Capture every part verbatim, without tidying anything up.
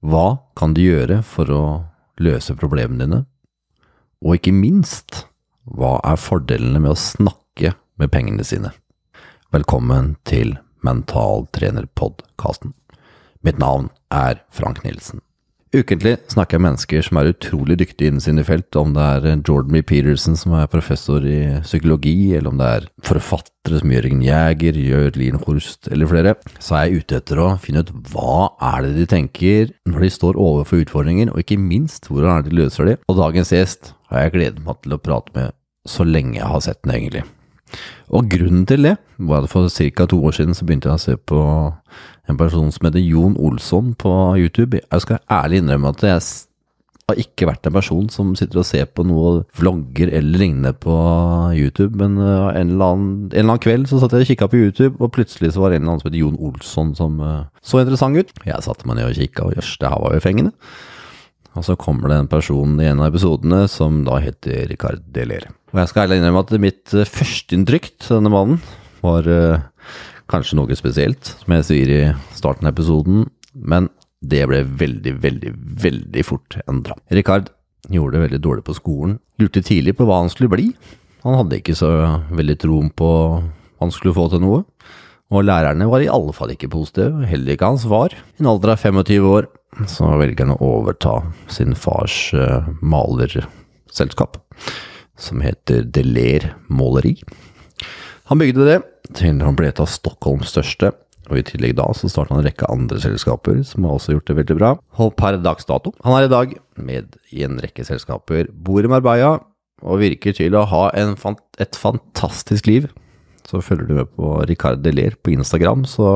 Hva kan du gjøre for å løse problemene dine? Og ikke minst, hva er fordelene med å snakke med pengene sine? Velkommen til Mentaltrener-podcasten. Mitt navn er Frank Nilsen. Ukentlig snakker jeg med mennesker som er utrolig dyktige innen sine felt, om det er Jordan B. Peterson som er professor i psykologi, eller om det er forfattere som Jørgen Jæger, Jørlin Horst eller flere, så er jeg ute etter å finne ut hva er det de tenker når de står overfor utfordringer, og ikke minst hvordan er det de løser det. Og dagens gjest har jeg gledet meg til å prate med så lenge jeg har sett den egentlig. Og grunnen til det var at for cirka to år siden så begynte jeg å se på en person som heter Jon Olsson på YouTube. Jeg skal ærlig innrømme at jeg har ikke vært en person som sitter og ser på noen vlogger eller lignende på YouTube, men en eller annen, en eller annen kveld så satt jeg og kikket på YouTube, og plutselig så var det en eller annen som heter Jon Olsson som så interessant ut. Jeg satte meg ned og kikket, og jøss, det her var jo fengende. Og så kommer det en person i en av episodene som da heter Ricard Deler. Og jeg skal ærlig innrømme at mitt førsteinntrykk til denne mannen var uh, kanskje noe spesielt, som jeg sier i starten av episoden, men det ble veldig, veldig, veldig fort endret. Ricard gjorde det veldig dårlig på skolen, lurte tidlig på hva han skulle bli. Han hadde ikke så veldig troen på han skulle få til noe, og lærerne var i alle fall ikke positive, heller ikke hans far. I en alder av tjuefem år så velger han å overta sin fars uh, malerselskap, som heter Deler Måleri. Han bygde det til han ble et av Stockholms største, og i tillegg da så startet han en rekke andre selskaper som har også gjort det veldig bra. Og per dags dato, han er i dag med i en rekke selskaper, bor i Marbella og virker til å ha en, et fantastisk liv. Så følger du med på Ricard Deler på Instagram, så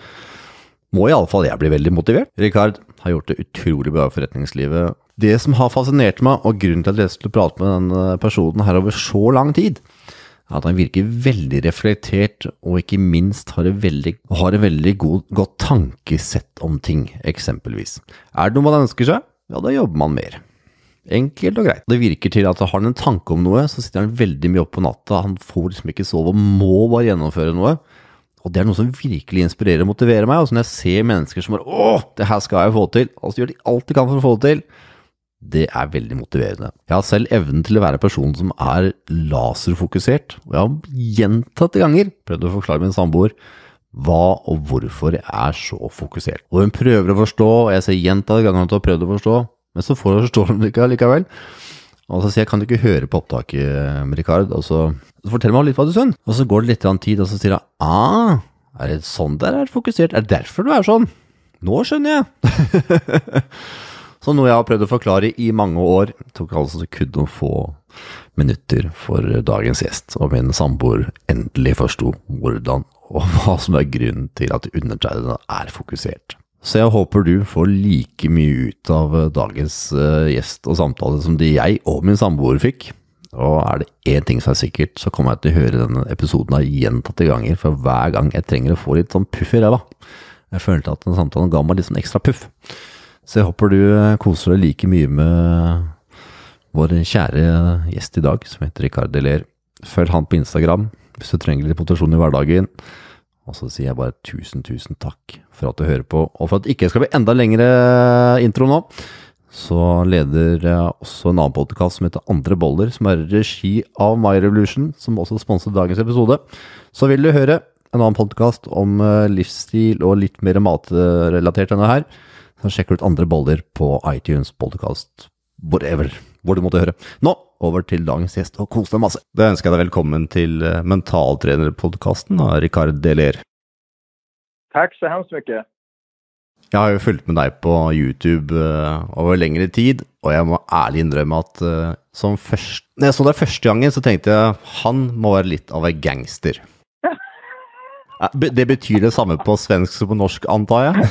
må i alle fall jeg bli veldig motivert. Ricard har gjort det utrolig bra i forretningslivet. Det som har fascinert meg, og grunnen til at jeg skulle prate med denne personen her over så lang tid, er at han virker veldig reflektert, og ikke minst har, veldig, har et veldig god, godt tankesett om ting, eksempelvis. Er det noe man ønsker seg? Ja, da jobber man mer. Enkelt og greit. Det virker til at har han en tanke om noe, så sitter han veldig mye opp på natta, han får liksom ikke sove og må bare gjennomføre noe. Og det er noe som virkelig inspirerer og motiverer meg, og så når jeg ser mennesker som bare, åh, det her skal jeg få til, og så gjør de alt de kan for å få det til, det er veldig motiverende. Jeg har selv evnen til å være en person som er laserfokusert, og jeg har gjentatte ganger prøvd å forklare min samboer hva og hvorfor jeg er så fokusert. Og hun prøver å forstå, og jeg ser gjentatte ganger at hun har prøvd å forstå, men så får hun forstå det ikke likevel. Og så sier jeg, kan du ikke høre på opptaket med Ricard? Og så, så forteller meg litt hva du sønn. Og så går det litt tid, og så sier jeg, ah, er det sånn der er fokusert? Er det derfor du er sånn? Nå skjønner jeg. Så noe jeg har prøvd å forklare i mange år, tok altså kun noen få minutter for dagens gjest, og min samboer endelig forstod hvordan og hva som er grunnen til at undertegnede er fokusert. Så jeg håper du får like mye ut av dagens gjest og samtale som det jeg og min samboer fikk. Og er det en ting som er sikkert, så kommer jeg til å høre denne episoden av gjentatte ganger, for hver gang jeg trenger å få litt sånn puff i ræva. Jeg følte at den samtalen ga meg litt sånn ekstra puff. Så jeg håper du koser deg like mye med vår kjære gjest i dag, som heter Ricard Deler. Følg han på Instagram hvis du trenger litt motivasjon i hverdagen. Og så sier jeg bare tusen, tusen takk for at du hører på. Og for at det ikke skal bli enda lengre intro nå, så leder jeg også en annen podcast som heter Andre Boller, som er regi av My Revolution, som også sponser dagens episode. Så vil du høre en annen podcast om livsstil og litt mer matrelatert enn det her, så sjekker ut Andre Boller på iTunes, podcast, whatever, hvor du måtte høre. Nå, over til dagens gjest, og kos deg masse. Da ønsker jeg deg velkommen til Mentaltrener-podcasten av Ricard Deler. Takk så hemskt mye. Jeg har jo fulgt med deg på YouTube uh, over lengre tid, og jeg må ærlig innrømme at uh, som først, når jeg så deg første gangen, så tenkte jeg, han må være litt av en gangster. Det betyr det samme på svensk som på norsk, antar jeg?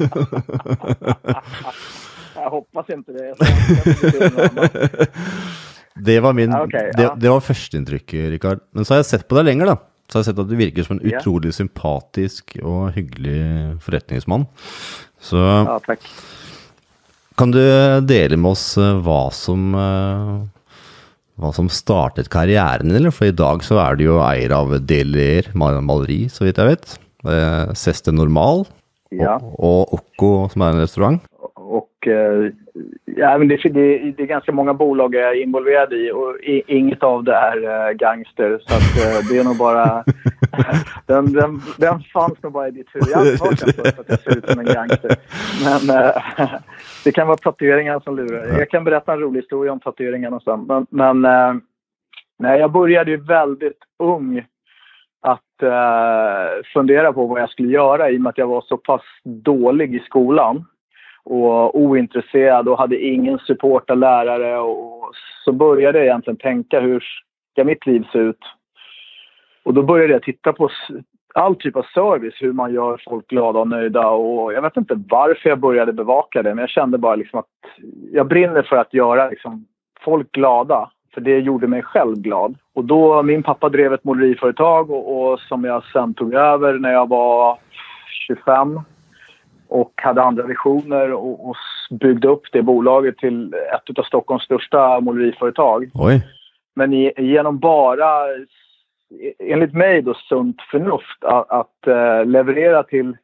Jeg hoppas ikke det. Det var min, okay, ja. det, det var førsteinntrykket, Ricard. Men så har jeg sett på deg lenger da. Så har jeg sett at du virker som en utrolig yeah. sympatisk og hyggelig forretningsmann. Så ja, takk. Kan du dele med oss hva som... hva som startet karrieren din, for i dag så er du jo eier av Deler Maleri, så vidt jeg vet. Seste Normal, ja. og, og Okko, som er en restaurant. Og och eh, ja, men det, det, det är ganska många bolag jag är involverad i och i, inget av det är eh, gangster. Så att, eh, det är nog bara... den, den, den fanns nog bara i ditt huvud. Jag har hört den först att jag ser ut som en gangster. Men eh, det kan vara tatueringar som lurar. Jag kan berätta en rolig historia om tatueringarna sen. Men, men eh, nej, jag började ju väldigt ung att eh, fundera på vad jag skulle göra i och med att jag var så pass dålig i skolan och ointresserad och hade ingen support av lärare, och så började jag egentligen tänka hur ska mitt liv se ut, och då började jag titta på all typ av service, hur man gör folk glada och nöjda, och jag vet inte varför jag började bevaka det, men jag kände bara liksom att jag brinner för att göra liksom folk glada. För det gjorde mig själv glad. Och då, min pappa drev ett måleriföretag och, och som jag sen tog över när jag var tjugofem. Och hade andra visioner och, och byggde upp det bolaget till ett av Stockholms största måleriföretag. Oj. Men i, genom bara, enligt mig då, sunt förnuft att, att uh, leverera till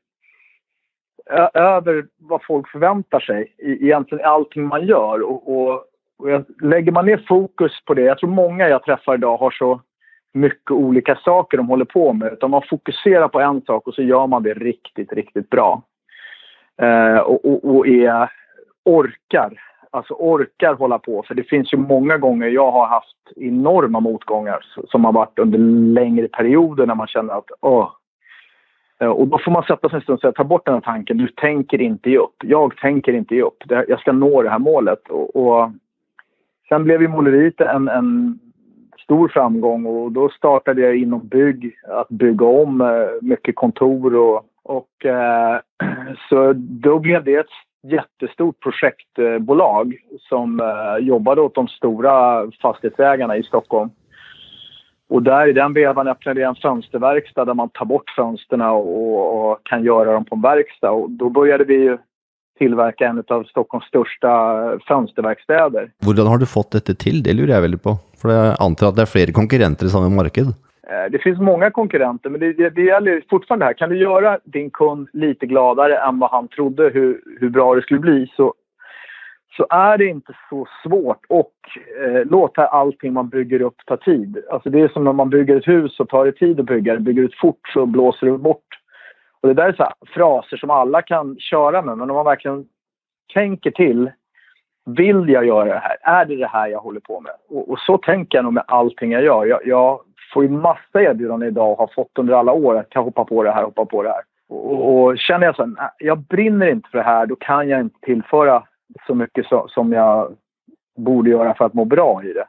ö, över vad folk förväntar sig. I, egentligen allting man gör. Och, och Och jag, lägger man ner fokus på det, jag tror många jag träffar idag har så mycket olika saker de håller på med. Utan man fokuserar på en sak och så gör man det riktigt, riktigt bra. Eh, och, och, och är, orkar, alltså orkar hålla på. För det finns ju många gånger jag har haft enorma motgångar som har varit under längre perioder när man känner att åh. Och då får man sätta sig en stund och säga, ta bort den här tanken, du tänker inte ge upp. Jag tänker inte ge upp, jag ska nå det här målet. Och, och sen blev ju måleriet en, en stor framgång, och då startade jag inom bygg, att bygga om mycket kontor. Och, och eh, så då blev det ett jättestort projektbolag som eh, jobbade åt de stora fastighetsägarna i Stockholm. Och där i den vevan öppnade jag en fönsterverkstad där man tar bort fönsterna och, och kan göra dem på en verkstad. Och då började vi ju tillverka en av Stockholms största fönsterverkstäder. Hvordan har du fått dette till? Det lurer jag väldigt på. För jag antar att det är fler konkurrenter i samma marknad. Det finns många konkurrenter, men det, det, det gäller fortfarande här. Kan du göra din kund lite gladare än vad han trodde hur, hur bra det skulle bli, så så är det inte så svårt, och eh, låta allting man bygger upp ta tid. Alltså det är som när man bygger ett hus så tar det tid att bygga det. Bygger ett fort så blåser det bort. Och det där är så här fraser som alla kan köra med, men om man verkligen tänker till, vill jag göra det här? Är det det här jag håller på med? Och, och så tänker jag nog med allting jag gör. Jag, jag får ju massa erbjudanden idag och har fått under alla år att jag hoppa på det här, hoppa på det här. Och, och känner jag så här, jag brinner inte för det här, då kan jag inte tillföra så mycket så, som jag borde göra för att må bra i det.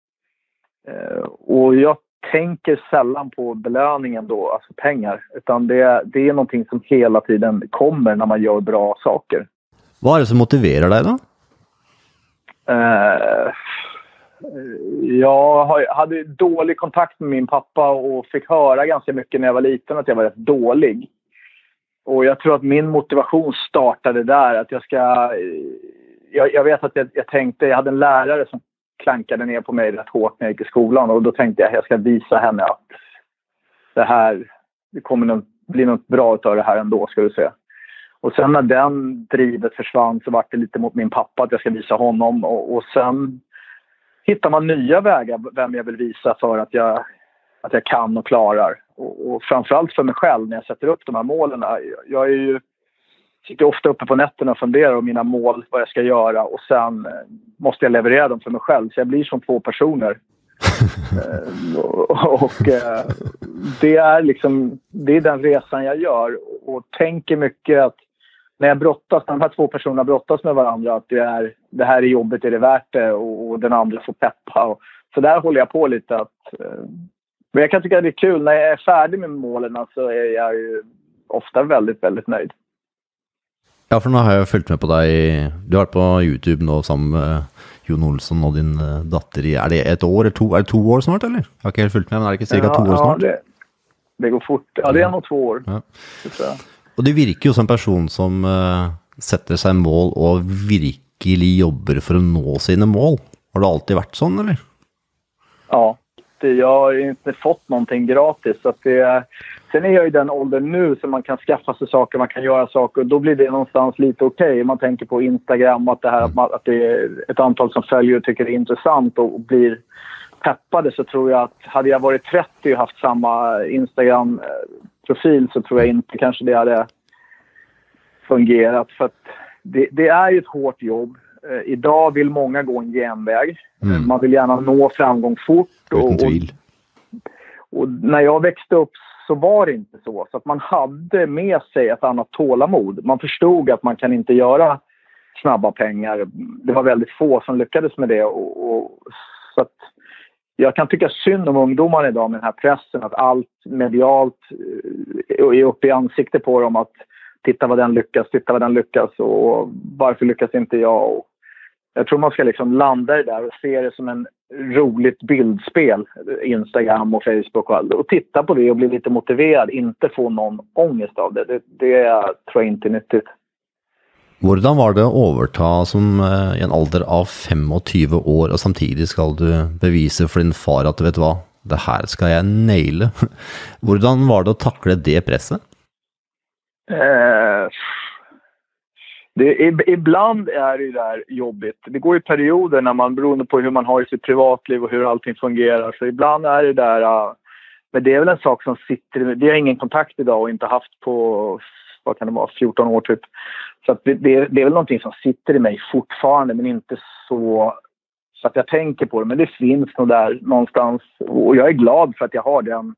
Eh, och jag tänker sällan på belöningen då, alltså pengar. Utan det, det är någonting som hela tiden kommer när man gör bra saker. Vad är det som motiverar dig då? Eh, jag hade dålig kontakt med min pappa och fick höra ganska mycket när jag var liten att jag var rätt dålig. Och jag tror att min motivation startade där. Att jag ska... Jag, jag vet att jag, jag tänkte... Jag hade en lärare som klankade ner på mig rätt hårt när jag gick i skolan. Och då tänkte jag att jag ska visa henne att det här... Det kommer nog bli något bra av det här ändå, ska du se. Och sen när den drivet försvann så var det lite mot min pappa att jag ska visa honom. Och, och sen hittar man nya vägar vem jag vill visa för att jag, att jag kan och klarar. Och, och framförallt för mig själv när jag sätter upp de här målen. Jag är ju, sitter ofta uppe på nätterna och funderar om mina mål, vad jag ska göra. Och sen måste jag leverera dem för mig själv. Så jag blir som två personer. och och det är liksom, det är den resan jag gör. Och tänker mycket att när jag brottas, när de här två personerna brottas med varandra, att det, är, det här är jobbet, är det värt det? Och, och den andra får peppa. Och, så där håller jag på lite att... Men jag kan tycka att det är kul. När jag är färdig med målen så är jag ju ofta väldigt, väldigt nöjd. Ja, för nu har jag följt med på dig. Du har varit på YouTube nu sammen med Jon Olsson och din dotter i, är det ett år eller to, är det två år snart eller? Jag har inte helt följt med, men är det inte cirka ja, två år snart? Ja, det, det går fort. Ja, det är nog två år. Ja. Och det virker ju som en person som uh, sätter sig mål och virkelig jobbar för att nå sina mål. Har det alltid varit sån eller? Ja. nyttig. Jag har inte fått någonting gratis. Så att det, sen är jag i den åldern nu så man kan skaffa sig saker, man kan göra saker. Och då blir det någonstans lite okej. Okay. Man tänker på Instagram, att det, här, att det är ett antal som följer och tycker det är intressant och blir peppade. Så tror jag att hade jag varit trettio och haft samma Instagram-profil så tror jag inte kanske det hade fungerat. För att det, det är ju ett hårt jobb. Eh, idag vill många gå en genväg. Mm. Man vill gärna nå framgång fort. Och, och, och när jag växte upp så var det inte så. Så att man hade med sig ett annat tålamod. Man förstod att man kan inte göra snabba pengar. Det var väldigt få som lyckades med det. Och, och, så att jag kan tycka synd om ungdomar idag med den här pressen. Att allt medialt är uppe i ansikte på dem. Att titta vad den lyckas, titta vad den lyckas. Och varför lyckas inte jag? Och jag tror man ska liksom landa i det där och se det som en roligt bildspel. Instagram och Facebook och allt. Och titta på det och bli lite motiverad. Inte få någon ångest av det. Det, det tror jag inte är nyttigt. Hvordan var det å overta som i en alder av tjuefem år, og samtidig skal du bevise for din far at du vet hva, det her skal jeg naile. Hvordan var det å takle det presset? Eh, det, ibland är det där jobbigt. Det går i perioder när man, beroende på hur man har i sitt privatliv och hur allting fungerar. Så ibland är det där, uh, men det är väl en sak som sitter, det har ingen kontakt idag och inte haft på, vad kan det vara, fjorton år typ. Så att det, det, det är väl någonting som sitter i mig fortfarande, men inte så, så att jag tänker på det. Men det finns nog där någonstans. Och jag är glad för att jag har den,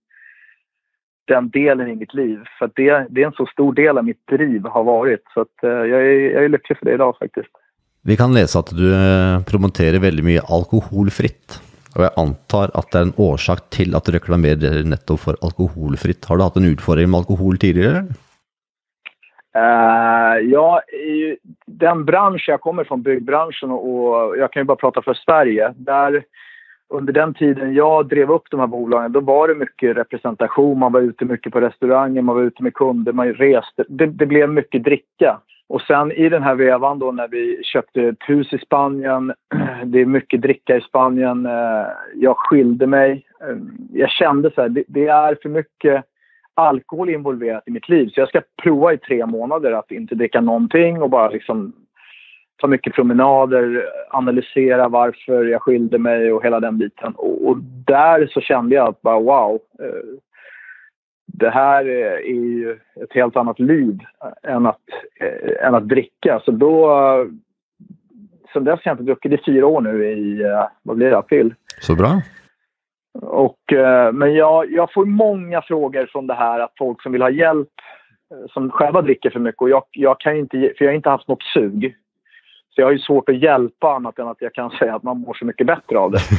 den delen i mitt liv. För att det, det är en så stor del av mitt driv har varit. Så att uh, jag, är, jag är lycklig för det idag faktiskt. Vi kan läsa att du promoterar väldigt mycket alkoholfritt. Och jag antar att det är en orsak till att du reklamerar nettopp för alkoholfritt. Har du haft en utfordring med alkohol tidigare? Uh, ja, i den bransch jag kommer från, byggbranschen, och jag kan ju bara prata för Sverige. Där under den tiden jag drev upp de här bolagen, då var det mycket representation. Man var ute mycket på restauranger, man var ute med kunder, man reste. Det, det blev mycket dricka. Och sen i den här vevan då när vi köpte ett hus i Spanien, det är mycket dricka i Spanien, uh, jag skilde mig. Uh, jag kände så här, det, det är för mycket alkohol involverat i mitt liv. Så jag ska prova i tre månader att inte dricka någonting och bara liksom ta mycket promenader, analysera varför jag skilde mig och hela den biten. Och, och där så kände jag att bara wow, eh, det här är ju ett helt annat liv än att, eh, än att dricka. Så då, sen dess har jag inte druckit i fyra år nu i, eh, vad blir det, april. Så bra. Och, eh, men jag, jag får många frågor från det här att folk som vill ha hjälp eh, som själva dricker för mycket, och jag, jag kan inte, för jag har inte haft något sug, så jag har ju svårt att hjälpa annat än att jag kan säga att man mår så mycket bättre av det.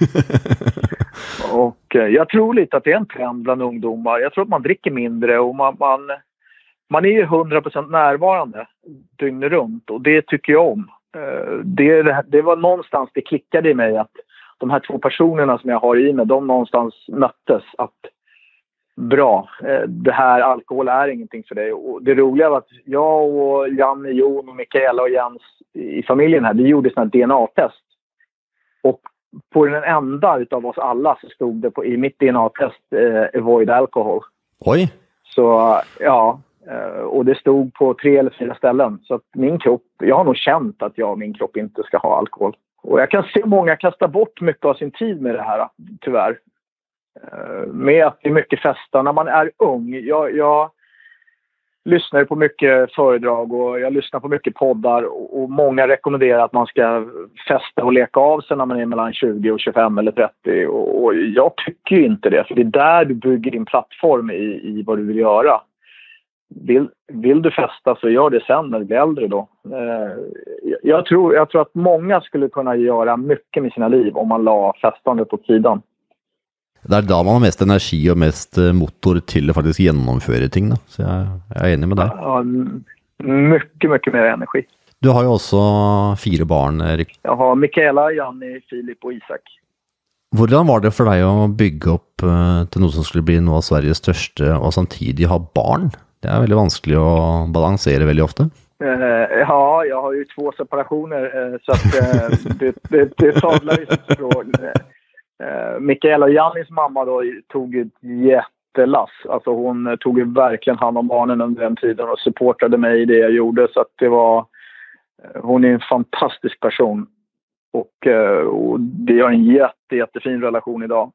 Och eh, jag tror lite att det är en trend bland ungdomar. Jag tror att man dricker mindre och man, man, man är ju hundra procent närvarande dygnet runt, och det tycker jag om. eh, det, det var någonstans det klickade i mig att de här två personerna som jag har i mig, de någonstans möttes att bra, det här alkohol är ingenting för dig. Och det roliga var att jag och Janne, Jon och Mikaela och Jens i familjen här, vi gjorde sådana D N A-test. Och på den enda utav oss alla så stod det på, i mitt D N A-test eh, avoid alcohol. Oj! Så ja, och det stod på tre eller fyra ställen. Så att min kropp, jag har nog känt att jag och min kropp inte ska ha alkohol. Och jag kan se många kasta bort mycket av sin tid med det här, tyvärr. Med att det är mycket festa när man är ung. Jag, jag lyssnar på mycket föredrag och jag lyssnar på mycket poddar. Och, och många rekommenderar att man ska festa och leka av sig när man är mellan tjugo och tjugofem eller trettio. Och, och jag tycker inte det. För det är där du bygger din plattform i, i vad du vill göra. Vill, vill du festa så gör det sen när du blir äldre då. Eh, jag, tror, jag tror att många skulle kunna göra mycket med sina liv om man la festandet på sidan. Det är då man har mest energi och mest motor till att faktiskt genomföra ting. Då. Så jag, jag är enig med dig. Ja, mycket, mycket mer energi. Du har ju också fyra barn, Erik. Jag har Mikaela, Janni, Filip och Isak. Hvordan var det för dig att bygga upp till något som skulle bli något av Sveriges största och samtidigt ha barn? Det är väldigt vanskligt att balansera väldigt ofta. Uh, ja, jag har ju två separationer uh, så att uh, det, det, det tavlar ju sitt språk. Eh, Mikaela och Jannis mamma då tog ett jättelass. Alltså hon tog ju verkligen hand om barnen under den tiden och supportade mig i det jag gjorde. Så att det var, hon är en fantastisk person. Och, och det är en jätte, jättefin relation idag.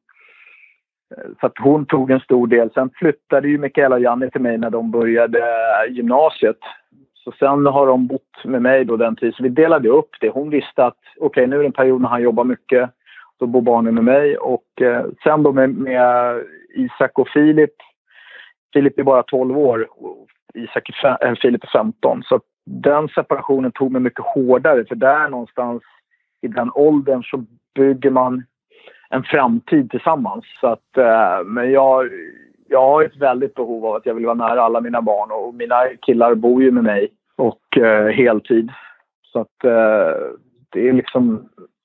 Så att hon tog en stor del. Sen flyttade ju Mikaela och Janni till mig när de började gymnasiet. Så sen har de bott med mig då den tiden. Så vi delade upp det. Hon visste att okej, okay, nu är det en period när han jobbar mycket. Då bor barnen med mig. Och eh, sen då med, med Isak och Filip. Filip är bara tolv år. Och Isak är fem, äh, Filip är femton. Så den separationen tog mig mycket hårdare. För där någonstans i den åldern så bygger man en framtid tillsammans. Så att, eh, men jag, jag har ett väldigt behov av att jag vill vara nära alla mina barn. Och mina killar bor ju med mig. Och eh, heltid. Så att eh, det är liksom...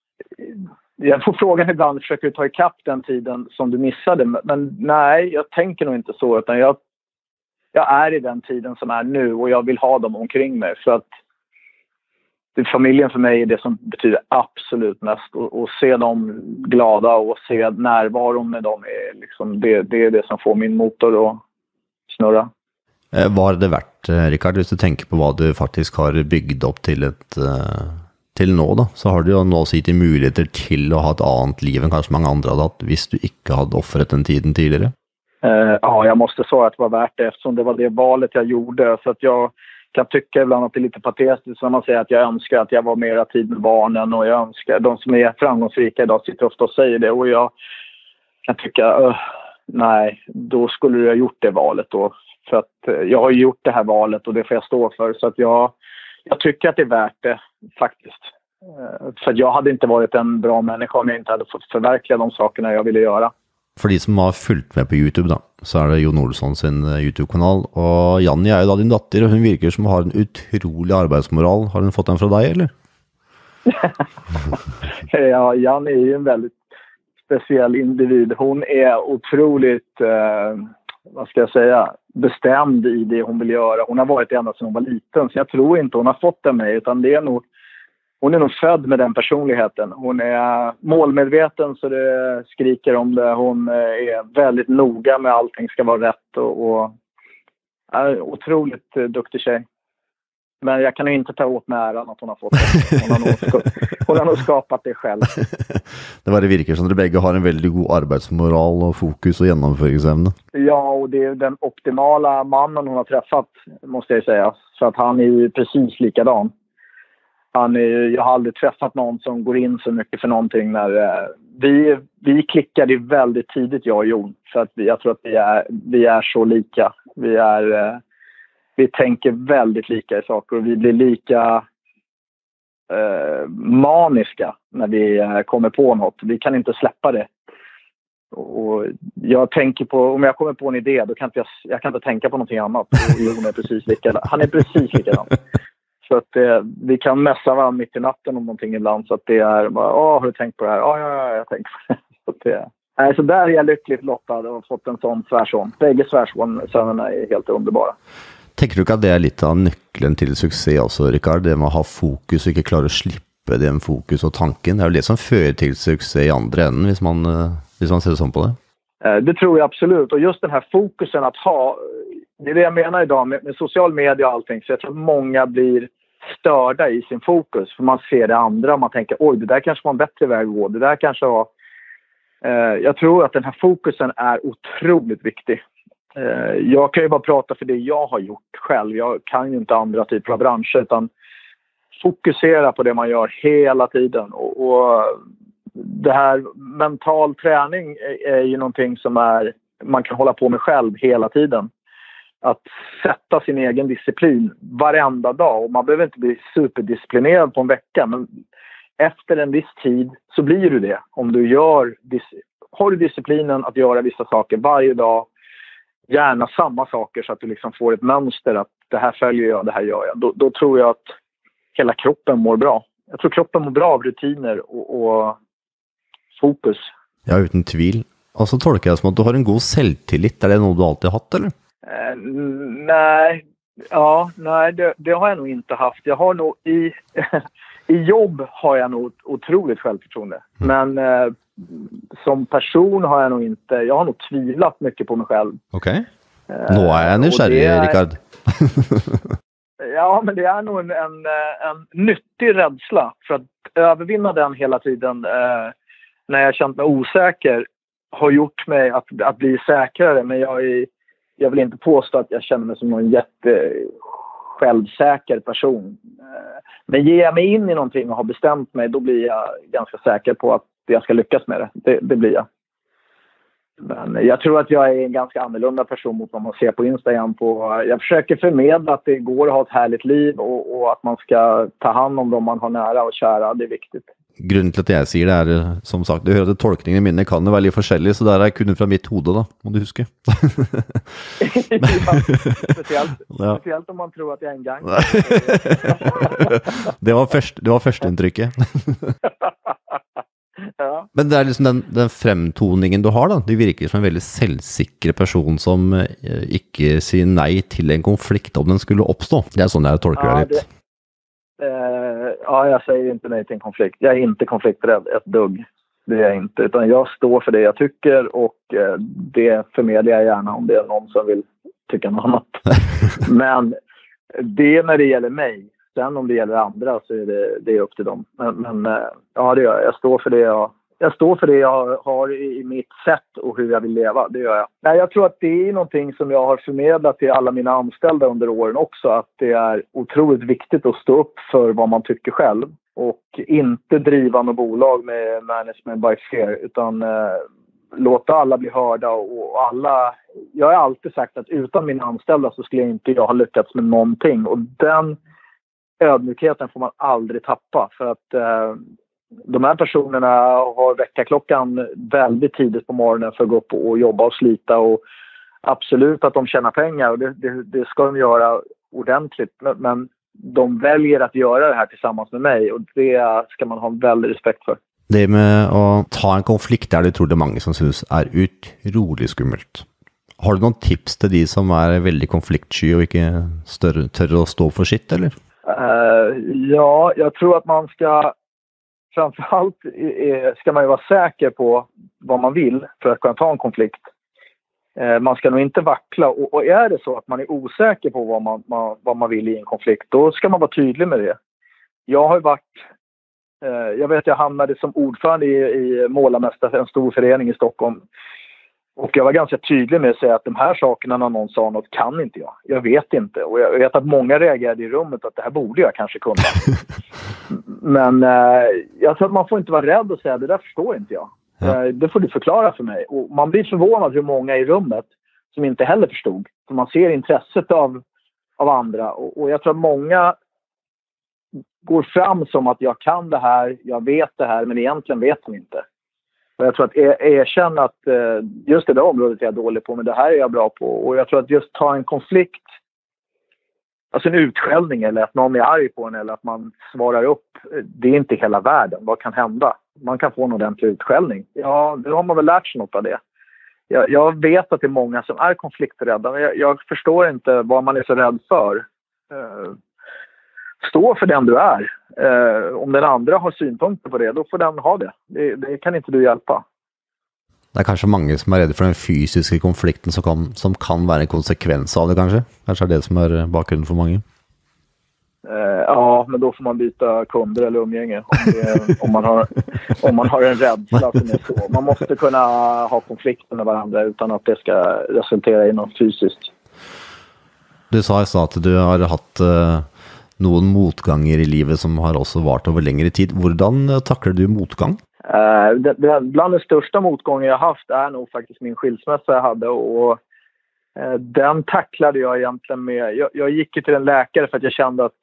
Jag får frågan ibland, försöker du ta ikapp den tiden som du missade? Men nej, jag tänker nog inte så. Utan jag, jag är i den tiden som är nu och jag vill ha dem omkring mig. För att det, familjen för mig är det som betyder absolut mest. Och, och se dem glada och se närvaron med dem är liksom det, det är det som får min motor att snurra. Vad har det vært, Rikard, hvis du tenker på vad du faktiskt har byggt upp till ett... Uh... til nå da, så har du jo nå sitt i muligheter til å ha et annet liv än kanske många andra hade haft, hvis du inte hade offret den tiden tidigare. Uh, ja, jag måste säga att det var värt det eftersom det var det valet jag gjorde. Så att jag kan tycka ibland att det är lite patetiskt när man säger att jag önskar att jag var mera tid med barnen och jag önskar, de som är framgångsrika idag sitter ofta och säger det och jag kan tycka, uh, nej, då skulle du ha gjort det valet då. För att uh, jag har gjort det här valet och det får jag stå för. Så att jag Jag tycker att det är värt det, faktiskt. För jag hade inte varit en bra människa om jag inte hade fått förverkliga de sakerna jag ville göra. För de som har följt med på YouTube då, så är det Jon Olsson sin YouTube-kanal. Och Janni är ju då din dotter och hon virker som har en otrolig arbetsmoral. Har hon fått den från dig, eller? Ja, Janni är ju en väldigt speciell individ. Hon är otroligt... Eh, vad ska jag säga, bestämd i det hon vill göra. Hon har varit det ända sedan hon var liten. Så jag tror inte hon har fått det med. Utan det är nog, hon är nog född med den personligheten. Hon är målmedveten så det skriker om det. Hon är väldigt noga med allting ska vara rätt. Och, och är otroligt duktig tjej. Men jag kan ju inte ta åt mig äran att hon har fått det. Hon har nog, hon har nog skapat det själv. Det var det virker som att bägge har en väldigt god arbetsmoral och fokus och genomföringsevne. Ja, och det är den optimala mannen hon har träffat, måste jag säga. Så att han är ju precis likadan. Han är, jag har aldrig träffat någon som går in så mycket för någonting. När, eh, vi, vi klickade väldigt tidigt, jag och Jon. För att vi, jag tror att vi är, vi är så lika. Vi är... Eh, Vi tänker väldigt lika i saker och vi blir lika eh, maniska när vi eh, kommer på något. Vi kan inte släppa det. Och jag tänker på, om jag kommer på en idé, då kan inte jag, jag kan inte tänka på någonting annat. Och Jon är precis likadan. Han är precis likadan. Så att eh, vi kan mässa varandra mitt i natten om någonting ibland. Så att det är bara, åh, har du tänkt på det här? Ja, ja, ja, jag tänker på det. Så, att det, nej, så där är jag lyckligt lottad och fått en sån svärson. Bägge svärsönerna är helt underbara. Tänker du ikke at det er litt av nøkkelen til suksess også, Rikard? Det med å ha fokus og ikke klare å slippe den fokus og tanken. Det er jo det som fører til suksess i andre enden, hvis man, hvis man ser sånn på det. Det tror jag absolut. Och just den här fokusen att ha, det är det jag menar idag med, med social media och allting. Så jag tror att många blir störda i sin fokus. För man ser det andra och man tänker, oj, det där kanske var en bättre väg att gå. Det där kanske var... Eh, jag tror att den här fokusen är otroligt viktig. Jag kan ju bara prata för det jag har gjort själv. Jag kan ju inte andra typer av branscher utan fokusera på det man gör hela tiden. Och, och det här mental träning är, är ju någonting som är, man kan hålla på med själv hela tiden. Att sätta sin egen disciplin varenda dag. Och man behöver inte bli superdisciplinerad på en vecka. Men efter en viss tid så blir du det. Om du gör, har du disciplinen att göra vissa saker varje dag. Gärna samma saker så att du liksom får ett mönster att det här följer jag, det här gör jag. Då, då tror jag att hela kroppen mår bra. Jag tror kroppen mår bra av rutiner och, och fokus. Ja, utan tvil. Och så tolkar jag som att du har en god självtillit. Är det något du alltid haft, eller? Eh, nej, ja, nej det, det har jag nog inte haft. Jag har nog i, i jobb har jag nog otroligt självförtroende. Mm. Men eh, som person har jag nog inte, jag har nog tvivlat mycket på mig själv. Okej. Okay. Nu är jag nysgjerrig, är... Rickard. Ja, men det är nog en, en, en nyttig rädsla för att övervinna den hela tiden eh, när jag känt mig osäker har gjort mig att, att bli säkrare. Men jag, är, jag vill inte påstå att jag känner mig som någon jätte självsäker person. Eh, men ger jag mig in i någonting och har bestämt mig, då blir jag ganska säker på att jag ska lyckas med det. Det, det blir jag. Men jag tror att jag är en ganska annorlunda person mot vad man ser på Instagram. På, jag försöker förmedla att det går att ha ett härligt liv och, och att man ska ta hand om dem man har nära och kära. Det är viktigt. Grunnen til at jeg sier det er, som sagt, du hører at tolkningene mine kan jo være litt forskjellige, så det er kun fra mitt hode da, må du huske. Ja, speciellt, ja. Speciellt om man tror at jeg er en gang. det var først, det var førsteinntrykket. Ja. Men det er liksom den, den fremtoningen du har da, du virker som en veldig selvsikre person som eh, ikke sier nei til en konflikt om den skulle oppstå. Det er sånn jeg tolker ja, det litt. Det, eh, ja, jag säger inte nej till en konflikt. Jag är inte konflikträdd ett dugg. Det är jag inte. Utan jag står för det jag tycker och eh, det förmedlar jag gärna om det är någon som vill tycka något annat. Men det när det gäller mig. Sen om det gäller andra så är det, det är upp till dem. Men, men ja, det gör jag. Jag står för det jag, jag står för det jag har i, i mitt sätt och hur jag vill leva. Det gör jag. Nej, jag tror att det är någonting som jag har förmedlat till alla mina anställda under åren också. Att det är otroligt viktigt att stå upp för vad man tycker själv. Och inte driva något bolag med management by fear. Utan eh, låta alla bli hörda. Och alla, jag har alltid sagt att utan mina anställda så skulle inte jag ha lyckats med någonting. Och den ödmjukheten får man aldrig tappa för att eh, de här personerna har väckarklockan väldigt tidigt på morgonen för att gå upp och jobba och slita och absolut att de tjänar pengar och det, det, det ska de göra ordentligt men, men de väljer att göra det här tillsammans med mig och det ska man ha en väldigt respekt för. Det med att ta en konflikt är det tror det många som synes är utroligt skummelt. Har du någon tips till de som är väldigt konfliktsky och inte större, törre att stå för sitt eller? Uh, ja, jag tror att man ska framförallt uh, ska man ju vara säker på vad man vill för att kunna ta en konflikt. Uh, man ska nog inte vackla och, och är det så att man är osäker på vad man, man, vad man vill i en konflikt, då ska man vara tydlig med det. Jag har varit, uh, jag vet jag hamnade som ordförande i, i Målarmästare, en stor förening i Stockholm. Och jag var ganska tydlig med att säga att de här sakerna när någon sa något kan inte jag. Jag vet inte. Och jag vet att många reagerade i rummet att det här borde jag kanske kunna. Men eh, jag tror att man får inte vara rädd och säga det där förstår inte jag. Ja. Eh, det får du förklara för mig. Och man blir förvånad hur många i rummet som inte heller förstod. För man ser intresset av, av andra. Och, och jag tror att många går fram som att jag kan det här, jag vet det här, men egentligen vet de inte. Och jag tror att er, erkänna att just det där området är jag dålig på, men det här är jag bra på. Och jag tror att just ta en konflikt, alltså en utskällning eller att någon är arg på en eller att man svarar upp, det är inte hela världen. Vad kan hända? Man kan få en ordentlig utskällning. Ja, då har man väl lärt sig något av det. Jag, jag vet att det är många som är konflikträdda, men jag, jag förstår inte vad man är så rädd för. Uh, Stå för den du är. Eh, om den andra har synpunkter på det, då får den ha det. det. Det kan inte du hjälpa. Det är kanske många som är rädda för den fysiska konflikten som kan, som kan vara en konsekvens av det kanske. Kanske är det som är bakgrunden för många. Eh, ja, men då får man byta kunder eller umgänge. Om, det, om, man, har, om man har en rädsla som är så. Man måste kunna ha konflikter med varandra utan att det ska resultera i något fysiskt. Du sa i stad att du har haft... Uh... noen motganger i livet som har också varit över längre tid. Hvordan tacklar du motgång? Uh, det, det, bland de största motgångar jag haft är nog faktiskt min skilsmässa jag hade och uh, den tacklade jag egentligen med, jag, jag gick till en läkare för att jag kände att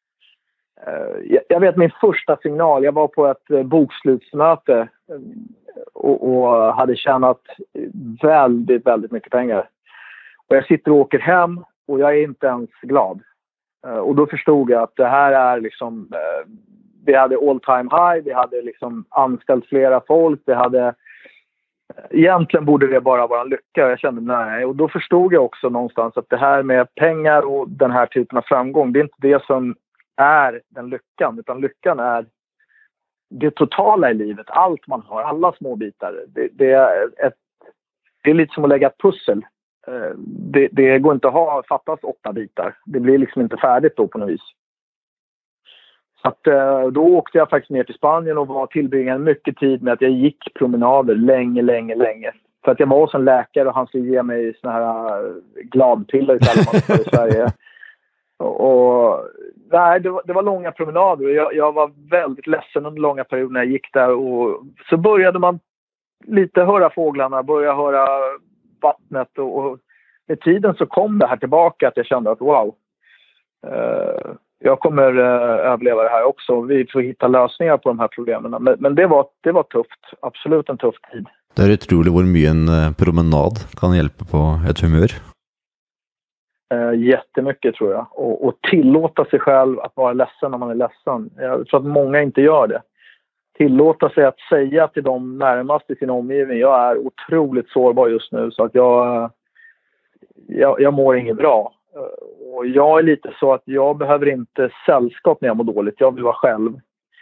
uh, jag, jag vet min första signal, jag var på ett uh, bokslutsmöte uh, och, och hade tjänat väldigt, väldigt mycket pengar. Och jag sitter och åker hem och jag är inte ens glad. Och då förstod jag att det här är liksom, eh, vi hade all time high, vi hade liksom anställt flera folk, vi hade, egentligen borde det bara vara en lycka. Jag kände nej, och då förstod jag också någonstans att det här med pengar och den här typen av framgång, det är inte det som är den lyckan, utan lyckan är det totala i livet, allt man har, alla små bitar. Det, det, är, ett, det är lite som att lägga ett pussel. Det, det går inte att ha, fattas åtta bitar. Det blir liksom inte färdigt då på något vis. Så att, då åkte jag faktiskt ner till Spanien och var tillbringade mycket tid med att jag gick promenader länge, länge, länge. För att jag var hos en läkare och han skulle ge mig såna här gladpiller i Sverige. Och, nej, det var, det var långa promenader och jag, jag var väldigt ledsen under långa perioder när jag gick där. Och så började man lite höra fåglarna, börja höra vattnet och, och med tiden så kom det här tillbaka att jag kände att wow, eh, jag kommer eh, överleva det här också. Vi får hitta lösningar på de här problemen. Men, men det, var, det var tufft, absolut en tuff tid. Det är otroligt hur mycket en promenad kan hjälpa på ett humör. Uh, jättemycket tror jag. Och, och tillåta sig själv att vara ledsen när man är ledsen. Jag tror att många inte gör det. Tillåta sig att säga till de närmast i sin omgivning. Jag är otroligt sårbar just nu så att jag, jag, jag mår inget bra. Uh, och jag är lite så att jag behöver inte sällskap när jag mår dåligt. Jag vill vara själv.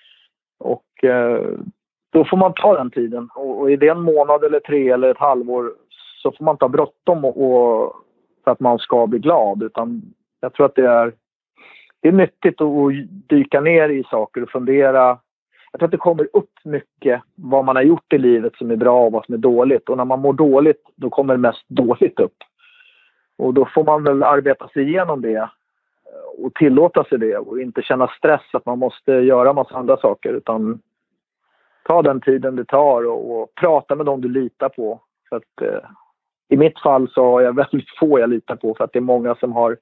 Och uh, då får man ta den tiden. Och, och är det en månad eller tre eller ett halvår så får man ta bråttom och, och för att man ska bli glad, utan jag tror att det är det är nyttigt att dyka ner i saker och fundera. Jag tror att det kommer upp mycket vad man har gjort i livet som är bra och vad som är dåligt, och när man mår dåligt då kommer det mest dåligt upp, och då får man väl arbeta sig igenom det och tillåta sig det och inte känna stress att man måste göra massa andra saker, utan ta den tiden det tar och, och prata med dem du litar på. För att eh, i mitt fall så har jag väldigt få jag litar på, för att det är många som har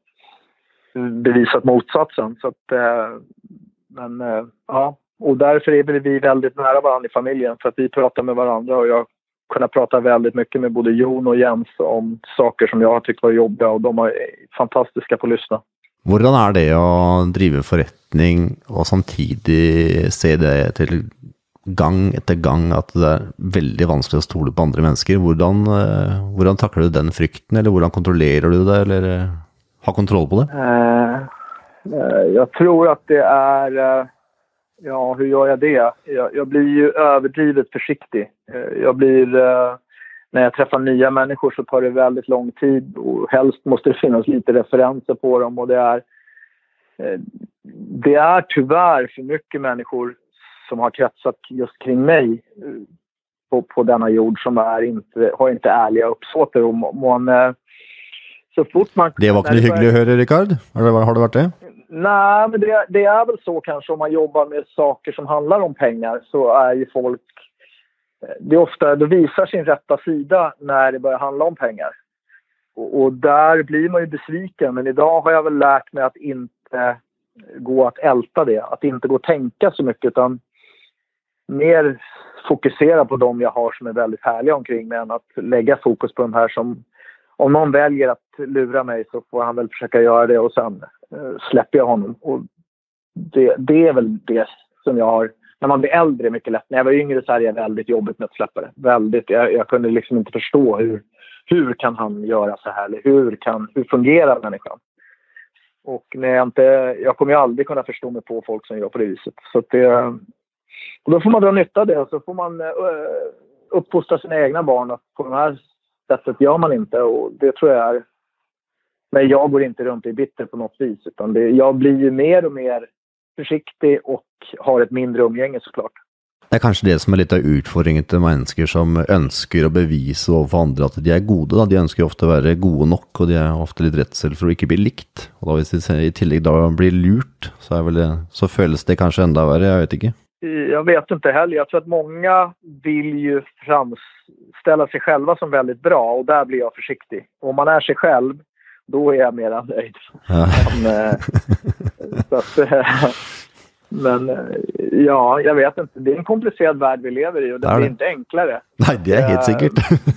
bevisat motsatsen. Så att, eh, men eh, ja, och därför är vi väldigt nära varandra i familjen, för att vi pratar med varandra, och jag kunnat prata väldigt mycket med både Jon och Jens om saker som jag har tyckt var jobbiga, och de är fantastiska på att lyssna. Hvordan är det att driva förrättning och samtidigt se det till gang etter gang at det er veldig vanskelig å stole på andre mennesker? Hvordan, hvordan takler du den frykten, eller hvordan kontrollerer du det, eller har kontroll på det? Uh, uh, jag tror att det är, uh, ja, hur gör jag det? Jag, jag blir ju överdrivet försiktig. Uh, jag blir, uh, när jag träffar nya människor så tar det väldigt lång tid, och helst måste det finnas lite referenser på dem, och det är, uh, det är tyvärr för mycket människor som har kretsat just kring mig på, på denna jord som är inte, har inte ärliga uppsåter. Och man, så fort man, det var inte hyggligt att höra, Rickard. Har det, har det varit det? Nej, men det, det är väl så kanske om man jobbar med saker som handlar om pengar, så är ju folk, det är ofta, det visar sin rätta sida när det börjar handla om pengar. Och, och där blir man ju besviken. Men idag har jag väl lärt mig att inte gå att älta det. Att inte gå och tänka så mycket, utan mer fokusera på dem jag har som är väldigt härliga omkring mig, än att lägga fokus på de här som, om någon väljer att lura mig så får han väl försöka göra det, och sen uh, släpper jag honom. Och det, det är väl det som jag har, när man blir äldre mycket lätt. När jag var yngre så hade jag väldigt jobbigt med att släppa det. Väldigt, jag, jag kunde liksom inte förstå hur, hur kan han göra så här, eller hur, kan, hur fungerar människan? Och när jag inte, jag kommer ju aldrig kunna förstå mig på folk som gör på det viset. Så att det, och då får man dra nytta av det, och så får man uh, uppfostra sina egna barn att på det här sättet gör man inte. Och det tror jag är, men jag går inte runt i bitter på något vis, utan det, jag blir ju mer och mer försiktig och har ett mindre umgänge såklart. Det är kanske det som är lite av utfordringen till människor som önskar att bevisa overfor andre at de är goda. De önskar ofta vara goda nog, och de är ofta lite rädsel för att inte bli likt. Och då hvis de i tillägg då blir lurt, så är väl det, så føles det kanske ända värre, jag vet inte. Jag vet inte heller. Jag tror att många vill ju framställa sig själva som väldigt bra, och där blir jag försiktig. Om man är sig själv, då är jag mer nöjd. Ja. Men, så att, men ja, jag vet inte. Det är en komplicerad värld vi lever i, och det är inte enklare. Nej, det är helt säkert.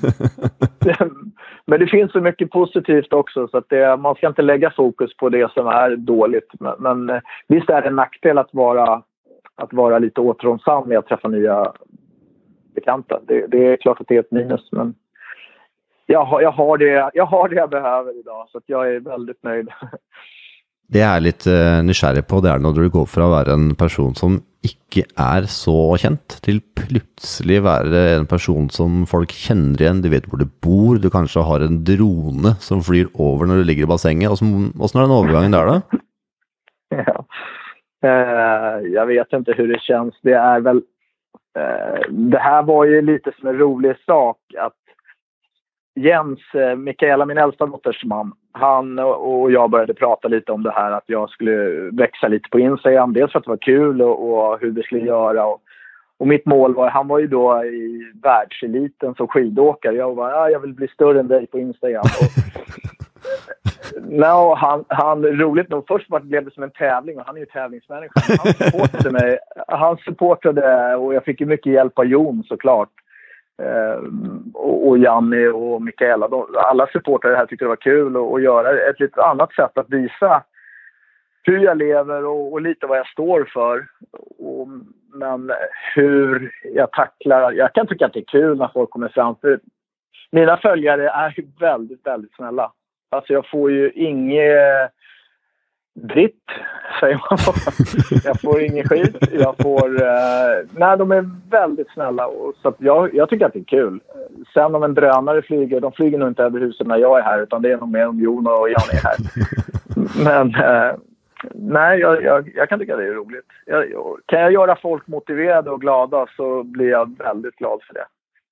Men det finns så mycket positivt också, så att det, man ska inte lägga fokus på det som är dåligt. Men, men visst är det en nackdel att vara, att vara lite återhållsam med att träffa nya bekanta. Det, det är klart att det är ett minus, men jag har, jag har, det, jag har det jag behöver idag, så att jag är väldigt nöjd. Det är lite uh, nysgjerrig på, det är när du går från att vara en person som ikke er så kjent, til plutselig være en person som folk kjenner igjen, de vet hvor du bor, du kanskje har en drone som flyr over når du ligger i bassenget. Hvordan er den overgangen der da? Ja. Uh, jag vet inte hur det känns. Det är väl uh, det här var ju lite som en rolig sak att Jens, uh, Mikaela, min äldsta dotters man, han och jag började prata lite om det här att jag skulle växa lite på Instagram, dels för att det var kul och, och hur vi skulle göra och, och mitt mål var, han var ju då i världseliten som skidåkare, jag var ja, jag vill bli större än dig på Instagram och no, han, han, roligt nog, först var det blev det som en tävling och han är ju tävlingsmänniska. Han supportade mig, han supportade och jag fick ju mycket hjälp av Jon såklart. Eh, och, och Janni och Mikaela. De, alla supportare här tyckte det var kul att, att göra ett lite annat sätt att visa hur jag lever och, och lite vad jag står för. Och, men hur jag tacklar, jag kan tycka att det är kul när folk kommer fram. För mina följare är ju väldigt, väldigt snälla. Alltså jag får ju inget dritt, säger man. Jag får ingen skit. Jag får... Uh, nej, de är väldigt snälla. Och, så att jag, jag tycker att det är kul. Sen om en drönare flyger, de flyger nog inte över huset när jag är här. Utan det är nog mer om Jon och Jan är här. Men uh, nej, jag, jag, jag kan tycka att det är roligt. Jag, jag, kan jag göra folk motiverade och glada så blir jag väldigt glad för det.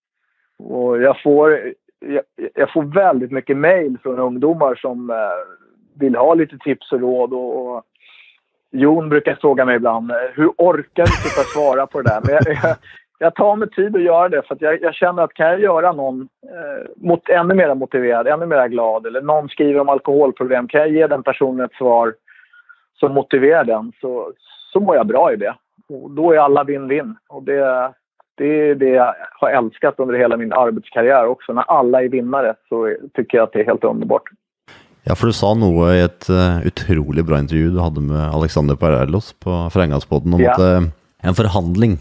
Och jag får... Jag, jag får väldigt mycket mejl från ungdomar som eh, vill ha lite tips och råd och, och Jon brukar fråga mig ibland hur orkar du sitta och svara på det där, men jag, jag, jag tar mig tid att göra det för att jag, jag känner att kan jag göra någon eh, mot, ännu mer motiverad, ännu mer glad eller någon skriver om alkoholproblem, kan jag ge den personen ett svar som motiverar den så, så mår jag bra i det och då är alla vinn-vinn och det Det är det jag har älskat under hela min arbetskarriär också. När alla är vinnare så tycker jag att det är helt underbart. Ja, för du sa något i ett uh, otroligt bra intervju du hade med Alexander Parellos på Frängaspodden om ja. att uh, en förhandling,